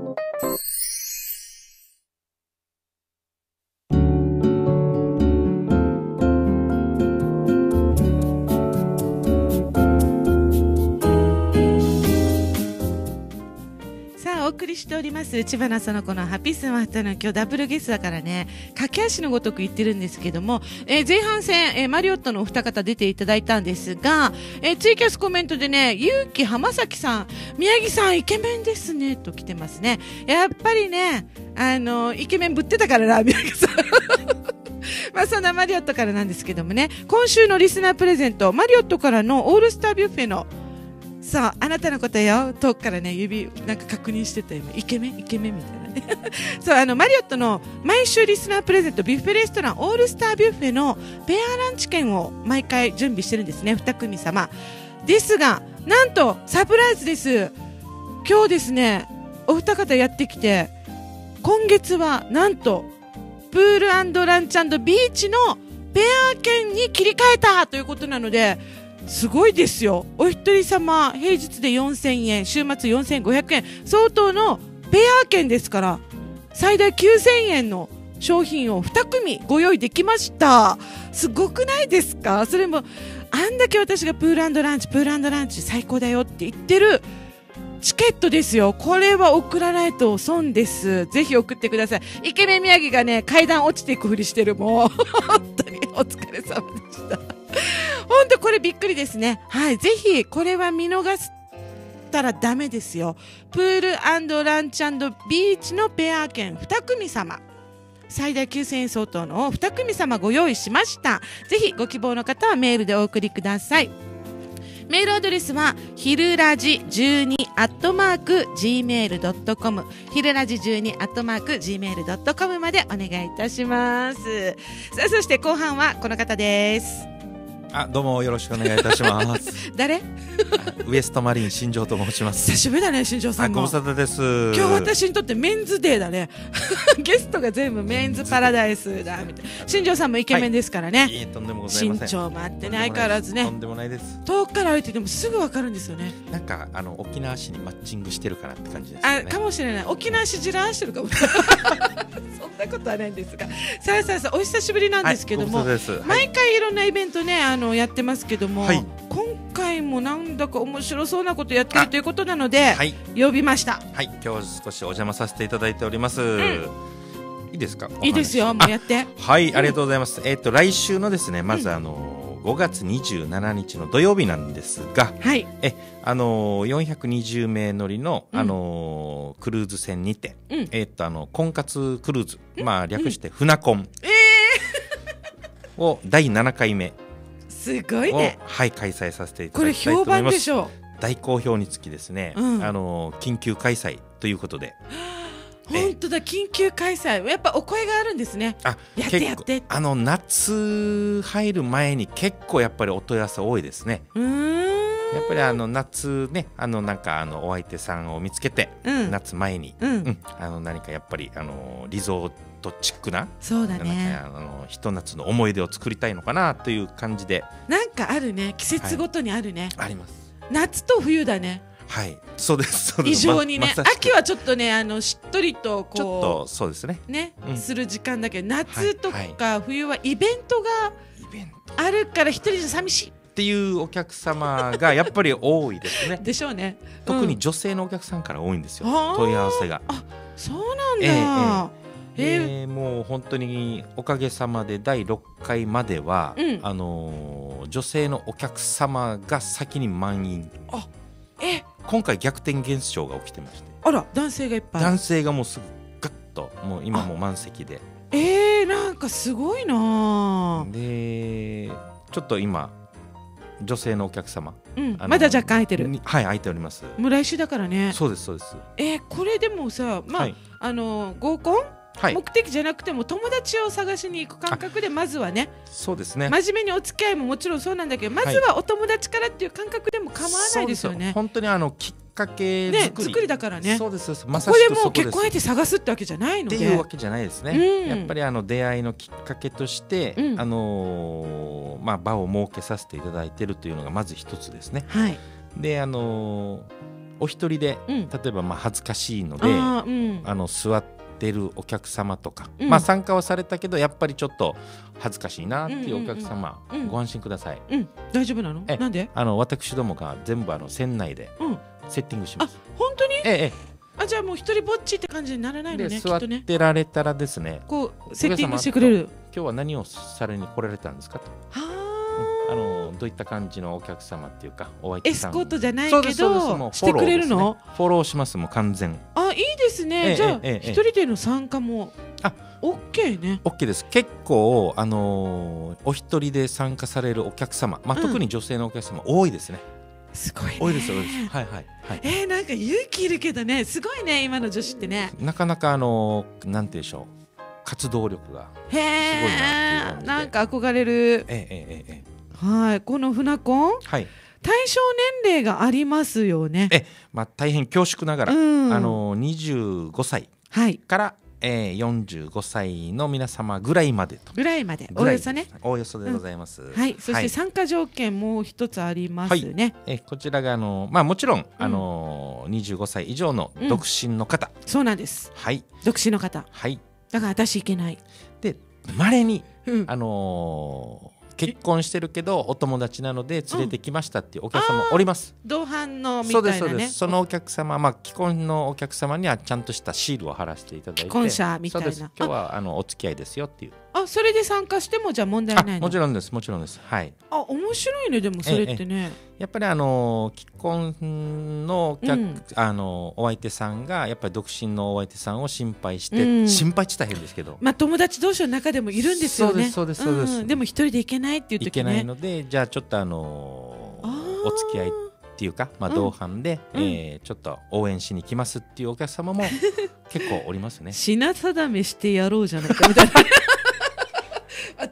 お送りしております知花園子のハピスマアフタヌーン。今日ダブルゲストだからね、駆け足のごとく言ってるんですけども、えー、前半戦、えー、マリオットのお二方出ていただいたんですが、えー、ツイキャスコメントでね、ゆうき浜崎さん、宮城さんイケメンですねと来てますね。やっぱりね、あのイケメンぶってたからな、宮城さんまあそんなマリオットからなんですけどもね、今週のリスナープレゼント、マリオットからのオールスタービュッフェの、そうあなたのことよ、遠くからね指なんか確認してたよ、イケメンイケメンみたいなねそうあのマリオットの毎週リスナープレゼントビュッフェレストランオールスタービュッフェのペアランチ券を毎回準備してるんですね、に組様ですが、なんとサプライズです。今日ですね、お二方やってきて、今月はなんとプール&ランチ&ビーチのペア券に切り替えたということなので、すごいですよ。お一人様平日でよんせんえん、週末よんせんごひゃくえん相当のペア券ですから、最大きゅうせんえんの商品をに組ご用意できました。すごくないですか？それもあんだけ私がプール&ランチプール&ランチ最高だよって言ってるチケットですよ。これは送らないと損です。ぜひ送ってください。イケメン宮城がね、階段落ちていくふりしてる。もう本当にお疲れ様でした本当これびっくりですね。はい、ぜひこれは見逃したらダメですよ。プール&ランチ&ビーチのペア券に組様、最大きゅうせんえん相当のをに組様ご用意しました。ぜひご希望の方はメールでお送りください。メールアドレスはひるラジじゅうにアットマーク ジーメールドットコム ひるラジじゅうにアットマーク ジーメールドットコム までお願いいたします。さあ、そして後半はこの方です。 あ、どうもよろしくお願いいたします誰？ ウエストマリン新庄と申します。 久しぶりだね、新庄さんも。 ご無沙汰です。 今日私にとってメンズデーだねゲストが全部メンズパラダイスだみたいな。新庄さんもイケメンですからね、はい、 いいとんでもございません。 身長もあってね、相変わらずね。 とんでもないです。 遠くから歩いててもすぐわかるんですよね。 なんかあの沖縄市にマッチングしてるかなって感じですね。 あ、かもしれない。沖縄市じらしてるかもそんなことはないんですが、さあさあさあ、お久しぶりなんですけども、はい、毎回いろんなイベントね、あのやってますけども、はい、今回もなんだか面白そうなことやってるということなので、はい、呼びました。 はい、今日少しお邪魔させていただいております、うん、いいですか？ いいですよ、もうやって。 はい、ありがとうございます。えっと来週のですね、まずあの、うん、ごがつにじゅうしちにちの土曜日なんですが、はい、えあのよんひゃくにじゅうめい乗りの、あのー、クルーズ船にて、うん、えっとあの婚活クルーズ、うん、まあ略して船婚、うん、えー、をだいななかいめすごいね、 はい、開催させていただきたいと思います。 これ評判でしょう。 大好評につきですね、うん、あの緊急開催ということで。 本当だ、緊急開催。やっぱお声があるんですね。あ、やってやって。 あの夏入る前に結構やっぱりお問い合わせ多いですね。うーん、やっぱりあの夏ね、あのなんかあのお相手さんを見つけて、うん、夏前に、うんうん、あの何かやっぱりあのリゾートチックな、 そうだね、 あのひと夏の思い出を作りたいのかなという感じで。 なんかあるね、季節ごとにあるね、 はい、あります。 夏と冬だね。 はい、そうです、そうです。 異常にね、ま、秋はちょっとね、あのしっとりとこうちょっとそうですね、 ね、うん、する時間だけど、夏とか冬はイベントがあるから一人じゃ寂しいっていうお客様がやっぱり多いですね。 でしょうね、 うん、特に女性のお客さんから多いんですよ、問い合わせが。 あ、そうなんだ。えーえーえー、もう本当におかげさまでだいろっかいまでは、うん、あのー、女性のお客様が先に満員。あ、え今回逆転現象が起きてまして。 あら、男性がいっぱい。 男性がもうすぐガッと、もう今もう満席で。 えー、なんかすごいな。 でちょっと今女性のお客様、 うん、まだ若干空いてる。 はい、空いております。 もう来週だからね。 そうです、そうです。 えー、これでもさ、まあ、はい、あの合コン、はい、目的じゃなくても友達を探しに行く感覚でまずはね。 そうですね。 真面目にお付き合いももちろんそうなんだけど、まずはお友達からっていう感覚でも構わないですよね。 本当にあのきっかけ作り、 ね、作りだからね。 そうです。 まさしくそこです。ここでもう結婚相手探すってわけじゃないので。 っていうわけじゃないですね。うん、やっぱりあの出会いのきっかけとして、うん、あのー、まあ場を設けさせていただいているというのがまず一つですね。はい。で、あのー、お一人で、うん、例えばまあ恥ずかしいので、あ、うん、あの座っててるお客様とか、うん、まあ参加はされたけどやっぱりちょっと恥ずかしいなっていうお客様、うんうんうん、ご安心ください、 うん、大丈夫なの？なんで？ あの私どもが全部あの船内でセッティングします。 あ、本当に？ ええ、 あ、じゃあもう一人ぼっちって感じにならないのね。 座ってられたらですね、 こうセッティングしてくれる。 今日は何をされに来られたんですかと。はあ、あのどういった感じのお客様っていうかお相手さん。 エスコートじゃないけどしてくれるの？ フォローします。もう完全。 あ、いいですね。ええ、じゃあ一、ええ、人での参加もあ OK ね。 OK です。結構あのー、お一人で参加されるお客様、まあ、うん、特に女性のお客様多いですね。 すごいね。 多いです、多いです。はいはいはい。 えー、なんか勇気いるけどね、すごいね、今の女子ってね。 なかなかあのー、なんていうんでしょう、活動力がすごいなっていう。 なんか憧れる。ええええええ、はい、この船婚、はい、対象年齢がありますよね。 え、まあ、大変恐縮ながら、うん、あのにじゅうごさいから、はい、えー、よんじゅうごさいの皆様ぐらいまでと。 ぐらいまで、およそね。 おおよそでございます。 うん、はい、そして参加条件もう一つありますね。はい、 えこちらがあの、まあ、もちろん、うん、あのにじゅうごさい以上の独身の方。 うん、そうなんです。 はい。 独身の方。 はい。 だから私いけない。 で、稀に、うん、あのー結婚してるけどお友達なので連れてきましたっていうお客様おります。 うん、同伴のみたいなね。 そうですそうです。そのお客様、まあ既婚のお客様にはちゃんとしたシールを貼らせていただいて、 既婚者みたいな。 そうです。今日はあのお付き合いですよっていう。 あ、それで参加してもじゃあ問題ないの？ もちろんです、もちろんです。はい。 あ、面白いね。でもそれってね、 ええ、やっぱりあの既婚の客、うん、あのお相手さんがやっぱり独身のお相手さんを心配して、うん、心配って大変ですけど、 まあ友達同士の中でもいるんですよね。 そうですそうですそうです。 うん、でも一人で行けないっていう時ね。 行けないので、じゃあちょっとあのー、お付き合いっていうか、まあ、同伴で、うん、えー、ちょっと応援しに来ますっていうお客様も結構おりますね。 品定めしてやろうじゃないかみたいな。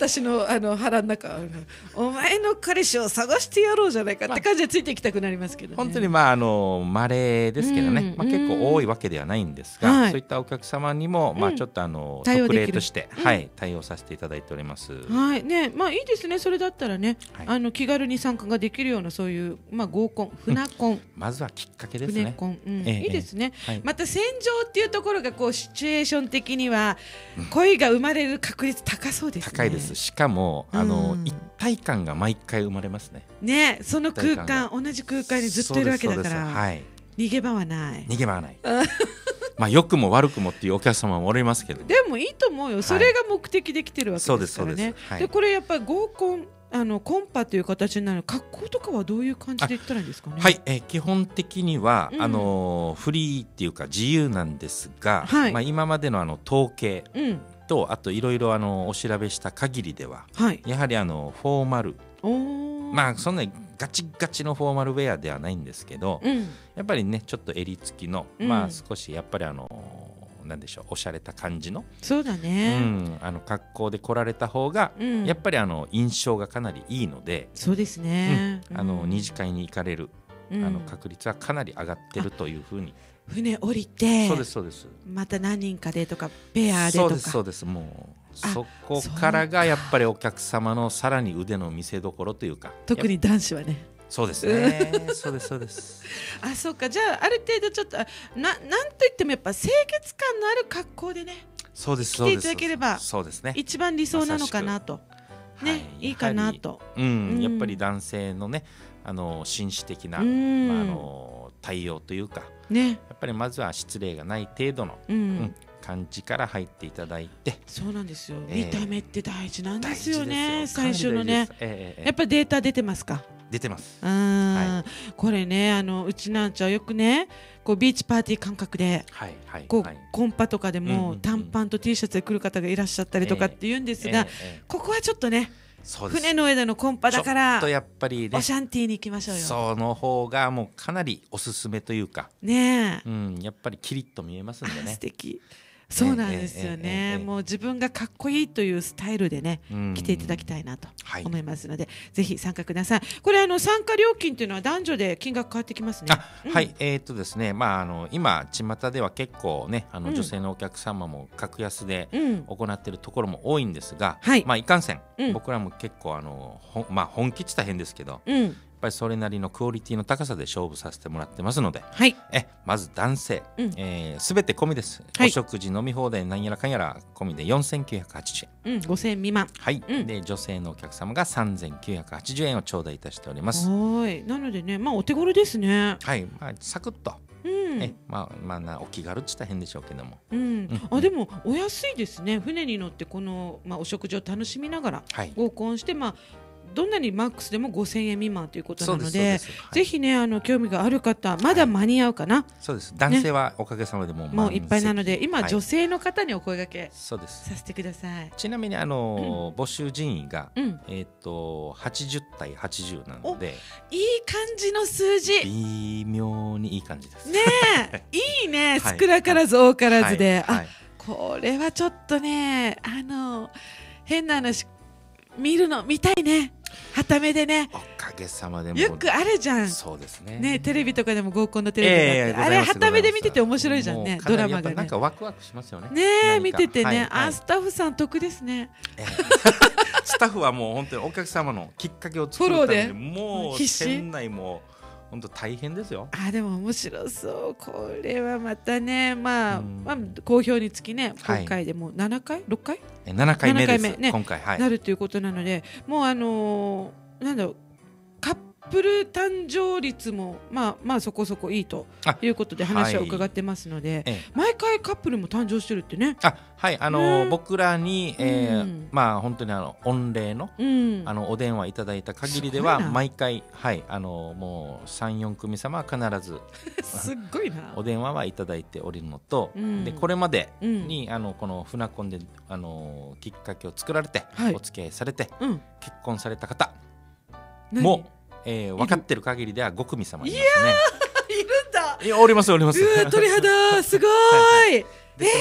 私のあの腹の中、お前の彼氏を探してやろうじゃないかって感じでついていきたくなりますけどね。 本当にまああの稀ですけどね、まあ結構多いわけではないんですが、そういったお客様にもまあちょっとあの特例としてはい対応させていただいております。 はいね、まあいいですね。それだったらね、あの気軽に参加ができるようなそういうまあ合コン、船コン、 まずはきっかけですね。 船コン、いいですね。また戦場っていうところがこうシチュエーション的には恋が生まれる確率高そうですね。 高いです。しかもあの一体感が毎回生まれますね。 ね、その空間同じ空間にずっといるわけだから、はい、逃げ場はない。 逃げ場はない。まあ良くも悪くもっていうお客様もおりますけど。 でもいいと思うよ。それが目的できてるわけですからね。でこれやっぱり合コンあのコンパという形になる格好とかはどういう感じで言ったらいいんですかね。 はい、えー、基本的には、うん、あのフリーっていうか自由なんですが、はい、まあ今までのあの統計と、うん、あといろいろあのお調べした限りでは、はい、やはりあのフォーマル、まあそんなにガチガチのフォーマルウェアではないんですけど、うん、やっぱりねちょっと襟付きの、うん、まあ少しやっぱりあのなんでしょう、おしゃれた感じのそうだね、 うん、あの格好で来られた方が、うん、やっぱりあの印象がかなりいいので、 そうですね、 うん、あの二次会に行かれる、うん、あの確率はかなり上がってるというふうに。 船降りてそうですそうです、 また何人かでとかペアでとか、 そうですそうです、もうそこからがやっぱりお客様のさらに腕の見せ所というか、 特に男子はね。 そうですね。そうですそうです。 あ、そうか。じゃあある程度ちょっとななんといってもやっぱ清潔感のある格好でね。 そうです来ていただければそうですね。 一番理想なのかなと。ね、はい、いいかなと。 うん、やっぱり男性のね、あの紳士的な、まあ、あの対応というか、ね、やっぱりまずは失礼がない程度の、うんうん、感じから入っていただいて。 そうなんですよ、えー、見た目って大事なんですよね。最初のね、えー、やっぱりデータ出てますか。 出てます。 はい、これね、あのうちなんちゃよくね、こうビーチパーティー感覚で、はいはい、こう、はい、コンパとかでも短パンと T シャツで来る方がいらっしゃったりとかって言うんですが、えーえー、ここはちょっとね、船の上でのコンパだからちょっとやっぱり、ね、 オシャンティーに行きましょうよ。 その方がもうかなりおすすめというかね、 うん、やっぱりキリッと見えますんでね。 素敵。そうなんですよね、もう自分がかっこいいというスタイルでね来ていただきたいなと思いますので、はい、ぜひ参加ください。これあの参加料金というのは男女で金額変わってきますね。 あ、うん、はい、えー、っとですね、まああの今巷では結構ね、あの女性のお客様も格安で行っているところも多いんですが、うん、まあいかんせん、うん、僕らも結構あのほまあ本気って大変ですけど、うん、やっぱりそれなりのクオリティの高さで勝負させてもらってますので、はい、えまず男性、うん、えー、全て込みです、はい、お食事飲み放題なんやらかんやら込みでよんせんきゅうひゃくはちじゅうえん、 うん、ごせんえん未満、 はい、うん、で女性のお客様がさんぜんきゅうひゃくはちじゅうえんを頂戴いたしております。 はい、なのでね、まあお手頃ですね。 はい、まあ、サクッと、うん、えまあまあなお気軽っちったら変でしょうけども、 うんうん、あでもお安いですね。船に乗ってこの、まあ、お食事を楽しみながら合コンして、まあどんなにマックスでもごせんえん未満ということなので、はい、ぜひね、あの興味がある方まだ間に合うかな、はい、 そうです。男性はおかげさまでもう、 もういっぱいなので、今、はい、女性の方にお声掛けさせてください。 ちなみにあの、うん、募集人員が、うん、えー、とはちじゅう対はちじゅうなので、 いい感じの数字、 微妙にいい感じですね。いいね、少なからず多からずで、はいはい、あ、これはちょっとね、あの変な話見るの見たいね。はためでね、 おかげさまでもよくあるじゃん。 そうですね。 ね、テレビとかでも合コンのテレビだって、えー、あれはためで見てて面白いじゃんね。ドラマがね。 なんかワクワクしますよね。 ね、見ててね、はいはい、あ、スタッフさん得ですね。 えー、スタッフはもう本当にお客様のきっかけを作るためにもう店内も本当大変ですよ。 あ、でも面白そう。これはまたね、まあ、まあ、好評につきね、今回でもうななかい、ろっかい、 ななかいめです。 ね、 今回、はい、 なるということなので、もうあのー、なんだろう、カップル誕生率もまあまあそこそこいいということで話を伺ってますので、はい、ええ、毎回カップルも誕生してるってね。 あ、はい、あのー、僕らに、えーうん、まあ本当にあの御礼の、うん、あのお電話いただいた限りでは毎回、はい、あのー、もうさん、よん組様は必ずすっごいなお電話はいただいておるのと、うん、でこれまでに、うん、あのこの船コンで、あのー、きっかけを作られて、はい、お付き合いされて、うん、結婚された方も、えー、分かってる限りではご組様いますね。 いやいるんだ。 いや、おりますおります。 鳥肌すごい。はいはい、 ですので、えー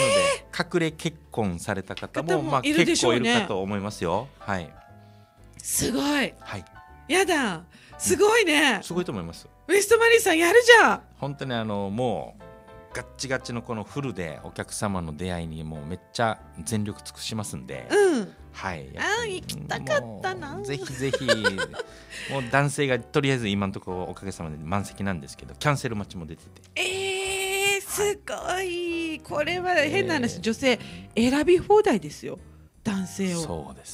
隠れ結婚された方もまあ結構いるかと思いますよ。はい。 すごい。 はい。 やだ。すごいね。 すごいと思います。 ウエストマリーさんやるじゃん。 本当にあのもうガッチガチのこのフルでお客様の出会いにもうめっちゃ全力尽くしますんで。 うん。 はい。 あー行きたかったな。 ぜひぜひもう男性がとりあえず今のところおかげさまで満席なんですけど、キャンセル待ちも出てて。 えー、すごい。これは変な話、女性選び放題ですよ。男性を。 そうです。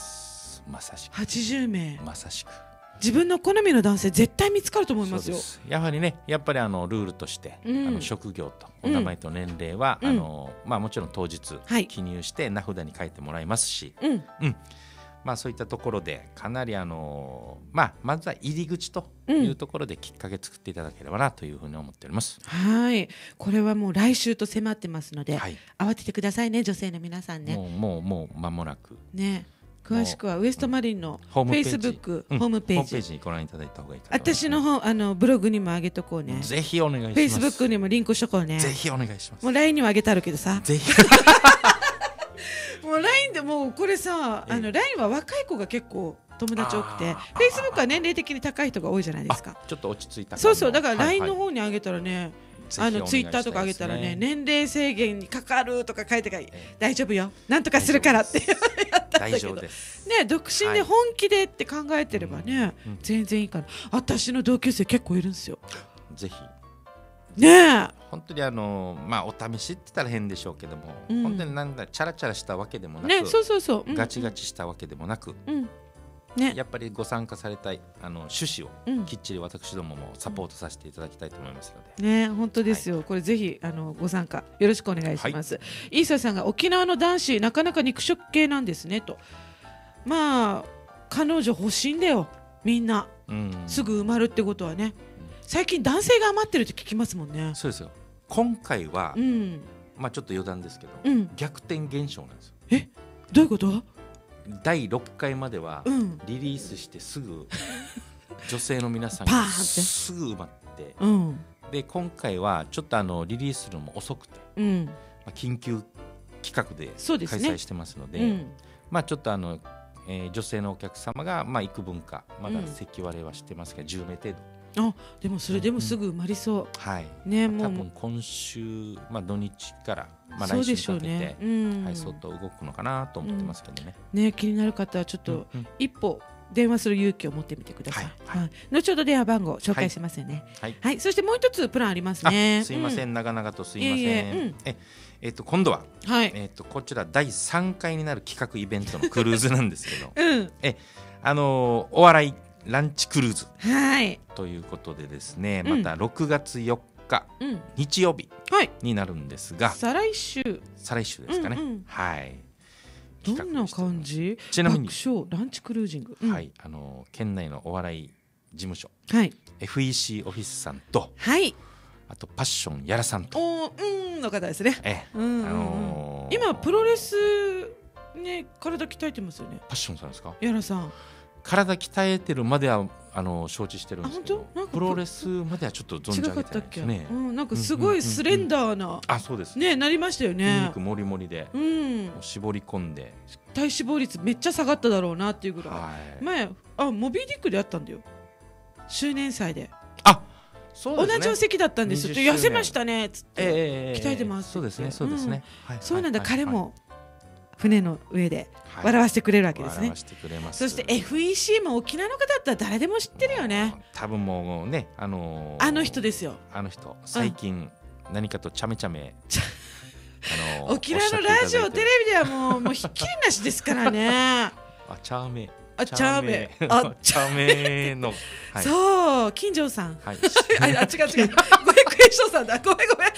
まさしく。 はちじゅうめい。 まさしく。 自分の好みの男性絶対見つかると思いますよ。 やはりね、やっぱりあのルールとして、うん、あの職業とお名前と年齢は、うん、あのまあ、もちろん当日記入して名札に書いてもらいますし、うんうん、まあ、そういったところでかなりあの、まあ、まずは入り口というところできっかけ作っていただければなというふうに思っております。 はい、これはもう来週と迫ってますので、はい、慌ててくださいね、女性の皆さんね。 もうもうもう間もなくね。詳しくはウエストマリンのフェイスブックホームページ、 ホームページにご覧いただいた方がいいかと思います。 私の方あのブログにも上げとこうね。 ぜひお願いします。 フェイスブックにもリンクしとこうね。 ぜひお願いします。 もう ライン には上げてあるけどさ。 ぜひ。 もう ライン でもうこれさ、あの ライン は若い子が結構友達多くて、フェイスブックは年齢的に高い人が多いじゃないですか。 ちょっと落ち着いた。 そうそう、だから ライン の方に上げたらね。あのツイッターとか上げたらね、年齢制限にかかるとか書いてから大丈夫よ、なんとかするからってやったんだけどね、独身で本気でって考えてればね、全然いいから。私の同級生結構いるんですよ。 ぜひねえ、 本当にあのまあお試しって言ったら変でしょうけども、本当になんだチャラチャラしたわけでもなく、 そうそうそう、 ガチガチしたわけでもなく。ね、やっぱりご参加されたいあの趣旨をきっちり私どももサポートさせていただきたいと思いますので、 ね、本当ですよ、はい、これぜひあのご参加よろしくお願いします。はい、イーサさんが沖縄の男子なかなか肉食系なんですねと。まあ彼女欲しいんだよみんな、うん、すぐ埋まるってことはね、最近男性が余ってるって聞きますもんね。 そうですよ。今回は、うん、まあちょっと余談ですけど、うん、逆転現象なんですよ。 え、どういうこと？ だいろっかいまではリリースしてすぐ女性の皆さんがすぐ埋まって、うん、で今回はちょっとあのリリースするのも遅くて、うん、まあ、緊急企画で開催してますので、うん、まあちょっとあの、えー、女性のお客様がまあ幾分かまだ席割れはしてますけど、うん、じゅうめい程度。 あ、でもそれでもすぐ埋まりそう、うん、 はいね、 もう多分今週、まあ、土日から、まあ、来週にかけて、ね、うん、はい、相当動くのかなと思ってますけどね、 うん、ね、気になる方はちょっと一歩電話する勇気を持ってみてください。はいはい、後ほど電話番号紹介しますよね。はい、はいはい、そしてもう一つプランありますね。 すいません、うん、長々とすいません。えええー、と今度は、はい、えー、とこちらだいさんかいになる企画イベントのクルーズなんですけど、うん、えあのー、お笑いランチクルーズ、はい、ということでですね、またろくがつよっか、うん、日曜日になるんですが、はい、 再来週再来週ですかね、うんうん、はい。 どんな感じ？ ちなみに爆笑ランチクルージング、 うん、はい、あの県内のお笑い事務所、はい、エフイーシー オフィスさんと、はい、あとパッションやらさんと、 おうんの方ですね。 ええ、うんうんうん、あのー、 今プロレスね、体鍛えてますよね。 パッションさんですか？ やらさん体鍛えてるまではあの承知してるんですけど、プロレスまではちょっと存じ上げてないですね。 うん、なんかすごいスレンダーな、うんうんうん、 あ、そうですね、なりましたよね。 筋肉もりもりで、うん、絞り込んで体脂肪率めっちゃ下がっただろうなっていうぐらい、はい、前あモビーディックでやったんだよ、周年祭で。 あ、そうですね、 同じお席だったんですよ。痩せましたねっつって、 えー、 鍛えてます。 そうですね、そうですね、 うん、はい、そうなんだ、はい、彼も船の上で笑わせてくれるわけですね。そして エフイーシー も沖縄の方だったら誰でも知ってるよね。 多分もうね、あのー、あの人ですよ。 あの人最近何かとちゃめちゃめ、 あのー、沖縄のラジオテレビではもうもうひっきりなしですからね。 あ、チャーメあ、チャーメあ、チャーメの、 はい、そう金城さん、はい、あ、違う違うごめんクエストさんだ、ごめんごめん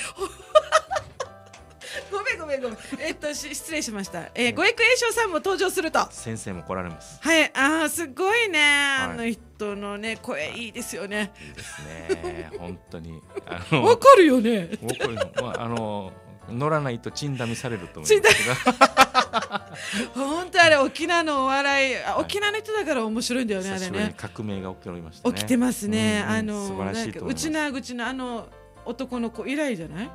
ごめんごめんごめん、えっと失礼しました、えー、ごえくえいしょうさんも登場すると。 先生も来られます。 はい、あー、すごいね、はい、あの人のね声いいですよね。 いいですね、本当にわかるよね。 わかるよ、まあ、あの乗らないとチンダミされると思いますけど本当あれ沖縄のお笑い、沖縄の人だから面白いんだよね、あれね。 革命が起きてましたね。 起きてますね、うんうん、あの素晴らしいと思います。 うちな口のあの男の子以来じゃない？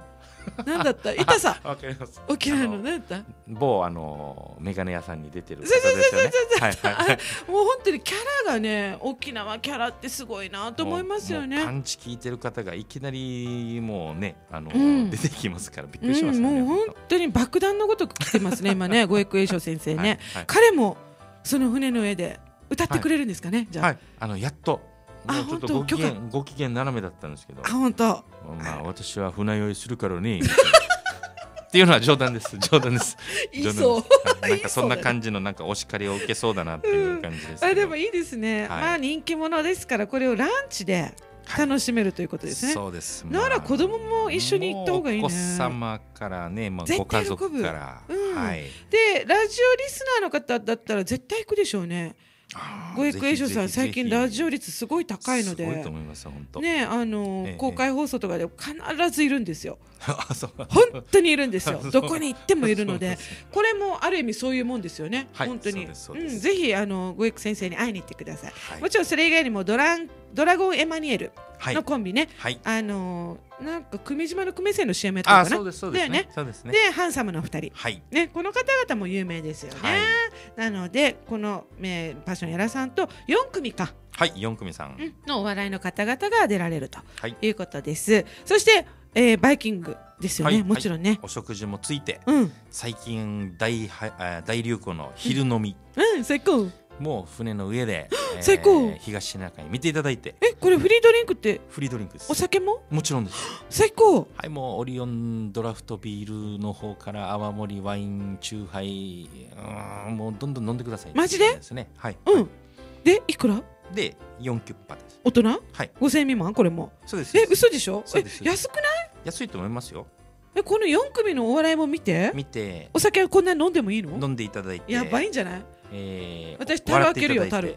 なんだった痛さわかります。 沖縄のなんだった某あのメガネ屋さんに出てる方ですよね。はいはい。 もう本当にキャラがね沖縄キャラってすごいなと思いますよね。 パンチ効いてる方がいきなりもうねあの、うん、出てきますからびっくりしますね、 うん、もう本当に爆弾のごとく来てますね今ね五役栄翔先生ね、はいはい、彼もその船の上で歌ってくれるんですかね、はい、じゃあ、はい、 あのやっともうちょっとご機嫌ご機嫌斜めだったんですけど、 あ本当、 まあ私は船酔いするからねっていうのは冗談です冗談ですいいそうなんかそんな感じのなんかお叱りを受けそうだなっていう感じです、 うん、あでもいいですね、はい、まあ人気者ですからこれをランチで楽しめるということですね、はい、 そうです、 まあ、なら子供も一緒に行った方がいいね。 お子様からね、まあ、ご家族から、 うんはい、でラジオリスナーの方だったら絶対行くでしょうね。五役栄翔さん最近ラジオ率すごい高いので、 すごいと思います本当ねあの、ええ、公開放送とかで必ずいるんですよ本当にいるんですよどこに行ってもいるのでこれもある意味そういうもんですよね、はい、本当にう、ん、ぜひあの五役先生に会いに行ってください、はい、もちろんそれ以外にもドランドラゴンエマニュエルのコンビね、はい、あのなんか久米島の久米線の シーエム やったのかな。 そうですそうですね。そうですね。 でハンサムのふたり、はいね、この方々も有名ですよね、はい、なのでこの、えー、パッションやらさんとよん組かはいよん組さん、 うん、のお笑いの方々が出られるということです、はい、そして、えー、バイキングですよね、はい、もちろんね、はい、 お食事もついて、 うん、 最近 大, 大流行の昼飲み、 うんうん、最高もう船の上で、 えー、最高東シナ海見ていただいて、 えこれフリードリンクってフリードリンクです。 お酒ももちろんです。 最高。 はいもうオリオンドラフトビールの方から泡盛ワインチューハイうんもうどんどん飲んでください。 マジでですね。はい、 うん、 はい、 でいくらでよんキュッパです。 大人はいごせんえん未満これも。 そうです。 え嘘でしょ。 そうです。 え安くない？ 安いと思いますよ。 えこのよん組のお笑いも見て見てお酒はこんなに飲んでもいいの？ 飲んでいただいてやばいんじゃない？ えー、 私樽開けるよ樽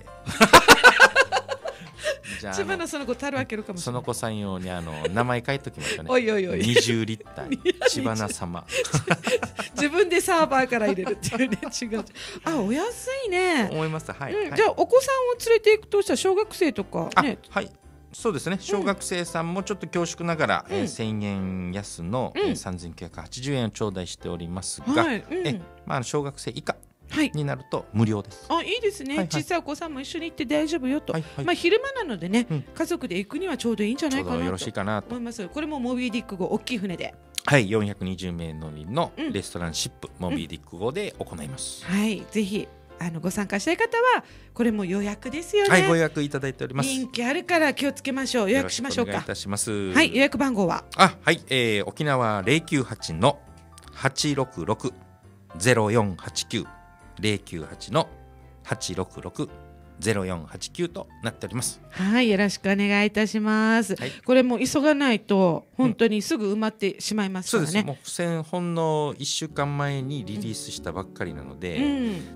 じゃあ千葉のその子樽開けるかもしれない。 その子さん用にあの名前書いときましょうねおいおいおいにじゅうリッター千葉な様自分でサーバーから入れるっていうね違うあお安いね思いますはい、 うんはい、 じゃあお子さんを連れていくとしたら小学生とかねはいそうですね小学生さんもちょっと恐縮ながら、うんえー、せんえん安の、うんえー、さんぜんきゅうひゃくはちじゅうえんを頂戴しておりますが、はいうんえまあ、小学生以下になると無料です。 あいいですね、はいはい、小さいお子さんも一緒に行って大丈夫よと、はいはい、まあ、昼間なのでね、うん、家族で行くにはちょうどいいんじゃないかなとよろしいかなと思います。これもモビーディック号大きい船ではいよんひゃくにじゅうめい乗りのレストランシップ、うん、モビーディック号で行います、 うん、はいぜひあのご参加したい方はこれも予約ですよね。 はいご予約いただいております。 人気あるから気をつけましょう。予約しましょうか。 お願いいたします。 はい予約番号はあはい、えー、沖縄 ゼロきゅうはちのはちろくろく ゼロよんはちきゅう ゼロきゅうはちのはちろくろく ゼロよんはちきゅうとなっております。 はいよろしくお願いいたします、はい、これも急がないと本当にすぐ埋まってしまいますからね、うん、 そうですもう付箋ほんのいっしゅうかんまえにリリースしたばっかりなので、うん、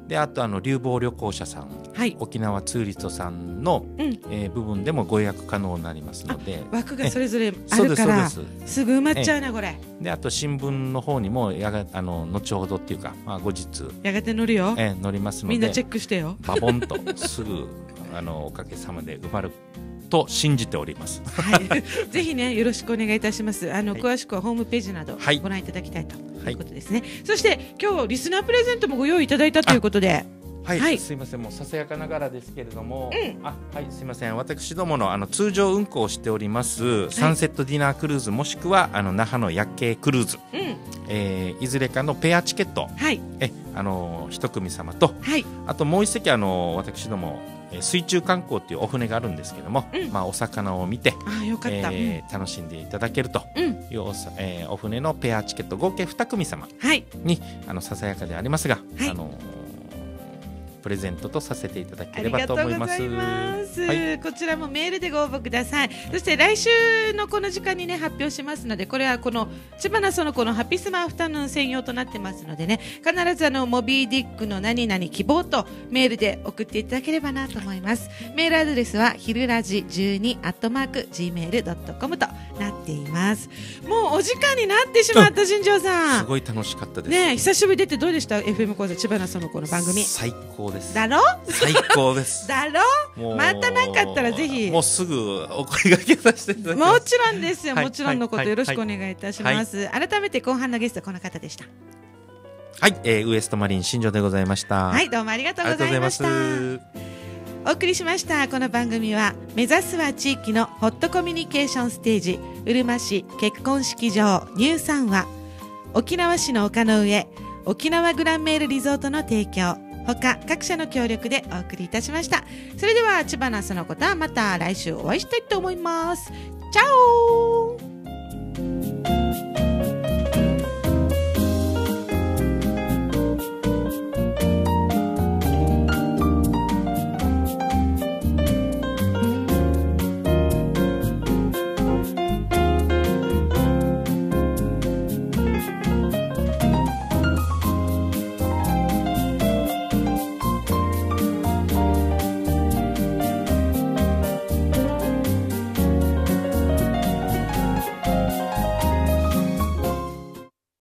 であとあの流亡旅行者さん、はい、沖縄ツーリストさんの、うんえー、部分でもご予約可能になりますので枠がそれぞれあるからすぐ埋まっちゃうなこれであと新聞の方にもやがあの後ほどっていうか、まあ、後日やがて載るよ、 えー、載りますのでみんなチェックしてよバボンとすぐあのおかげさまで埋まると信じております、 はい、ぜひねよろしくお願いいたします。あの、はい、詳しくはホームページなどご覧いただきたいということですね、はい、そして今日リスナープレゼントもご用意いただいたということではい、はい、すいませんもうささやかながらですけれども、うん、あはいすいません私どものあの通常運航しております、はい、サンセットディナークルーズもしくはあの那覇の夜景クルーズ、うんえー、いずれかのペアチケット、はい、えあの一組様と、はい、あともう一席あの私ども水中観光っていうお船があるんですけども、うんまあ、お魚を見てあよかった、 えー、楽しんでいただけるという、うんえー、お船のペアチケット合計に組様に、はい、あのささやかでありますが、はい、あのプレゼントとさせていただければと思います。ありがとうございます、はい、 こちらもメールでご応募ください。そして来週のこの時間にね発表しますのでこれはこの千葉なその子のハピスマアフタヌーン専用となってますのでね必ずあのモビーディックの何々希望とメールで送っていただければなと思います。メールアドレスはひるらじじゅうにアットマーク ジーメールドットコム となっています。もうお時間になってしまった新庄さん、 すごい楽しかったですね。久しぶり出てどうでした エフエム 講座千葉なその子の番組。 最高高です。 だろ最高ですだろまた何かあったらぜひもうすぐお声掛けさせていただきます。 もちろんですよ、はい、もちろんのことよろしくお願いいたします、はいはい、改めて後半のゲストこの方でした。 はい、えー、ウエストマリン新庄でございました。 はい、どうもありがとうございました。お送りしましたこの番組は、目指すは地域のホットコミュニケーションステージ、うるま市結婚式場ニューサンワ、沖縄市の丘の上沖縄グランメールリゾートの提供、他各社の協力でお送りいたしました。それでは知花そのことはまた来週お会いしたいと思います。チャオ。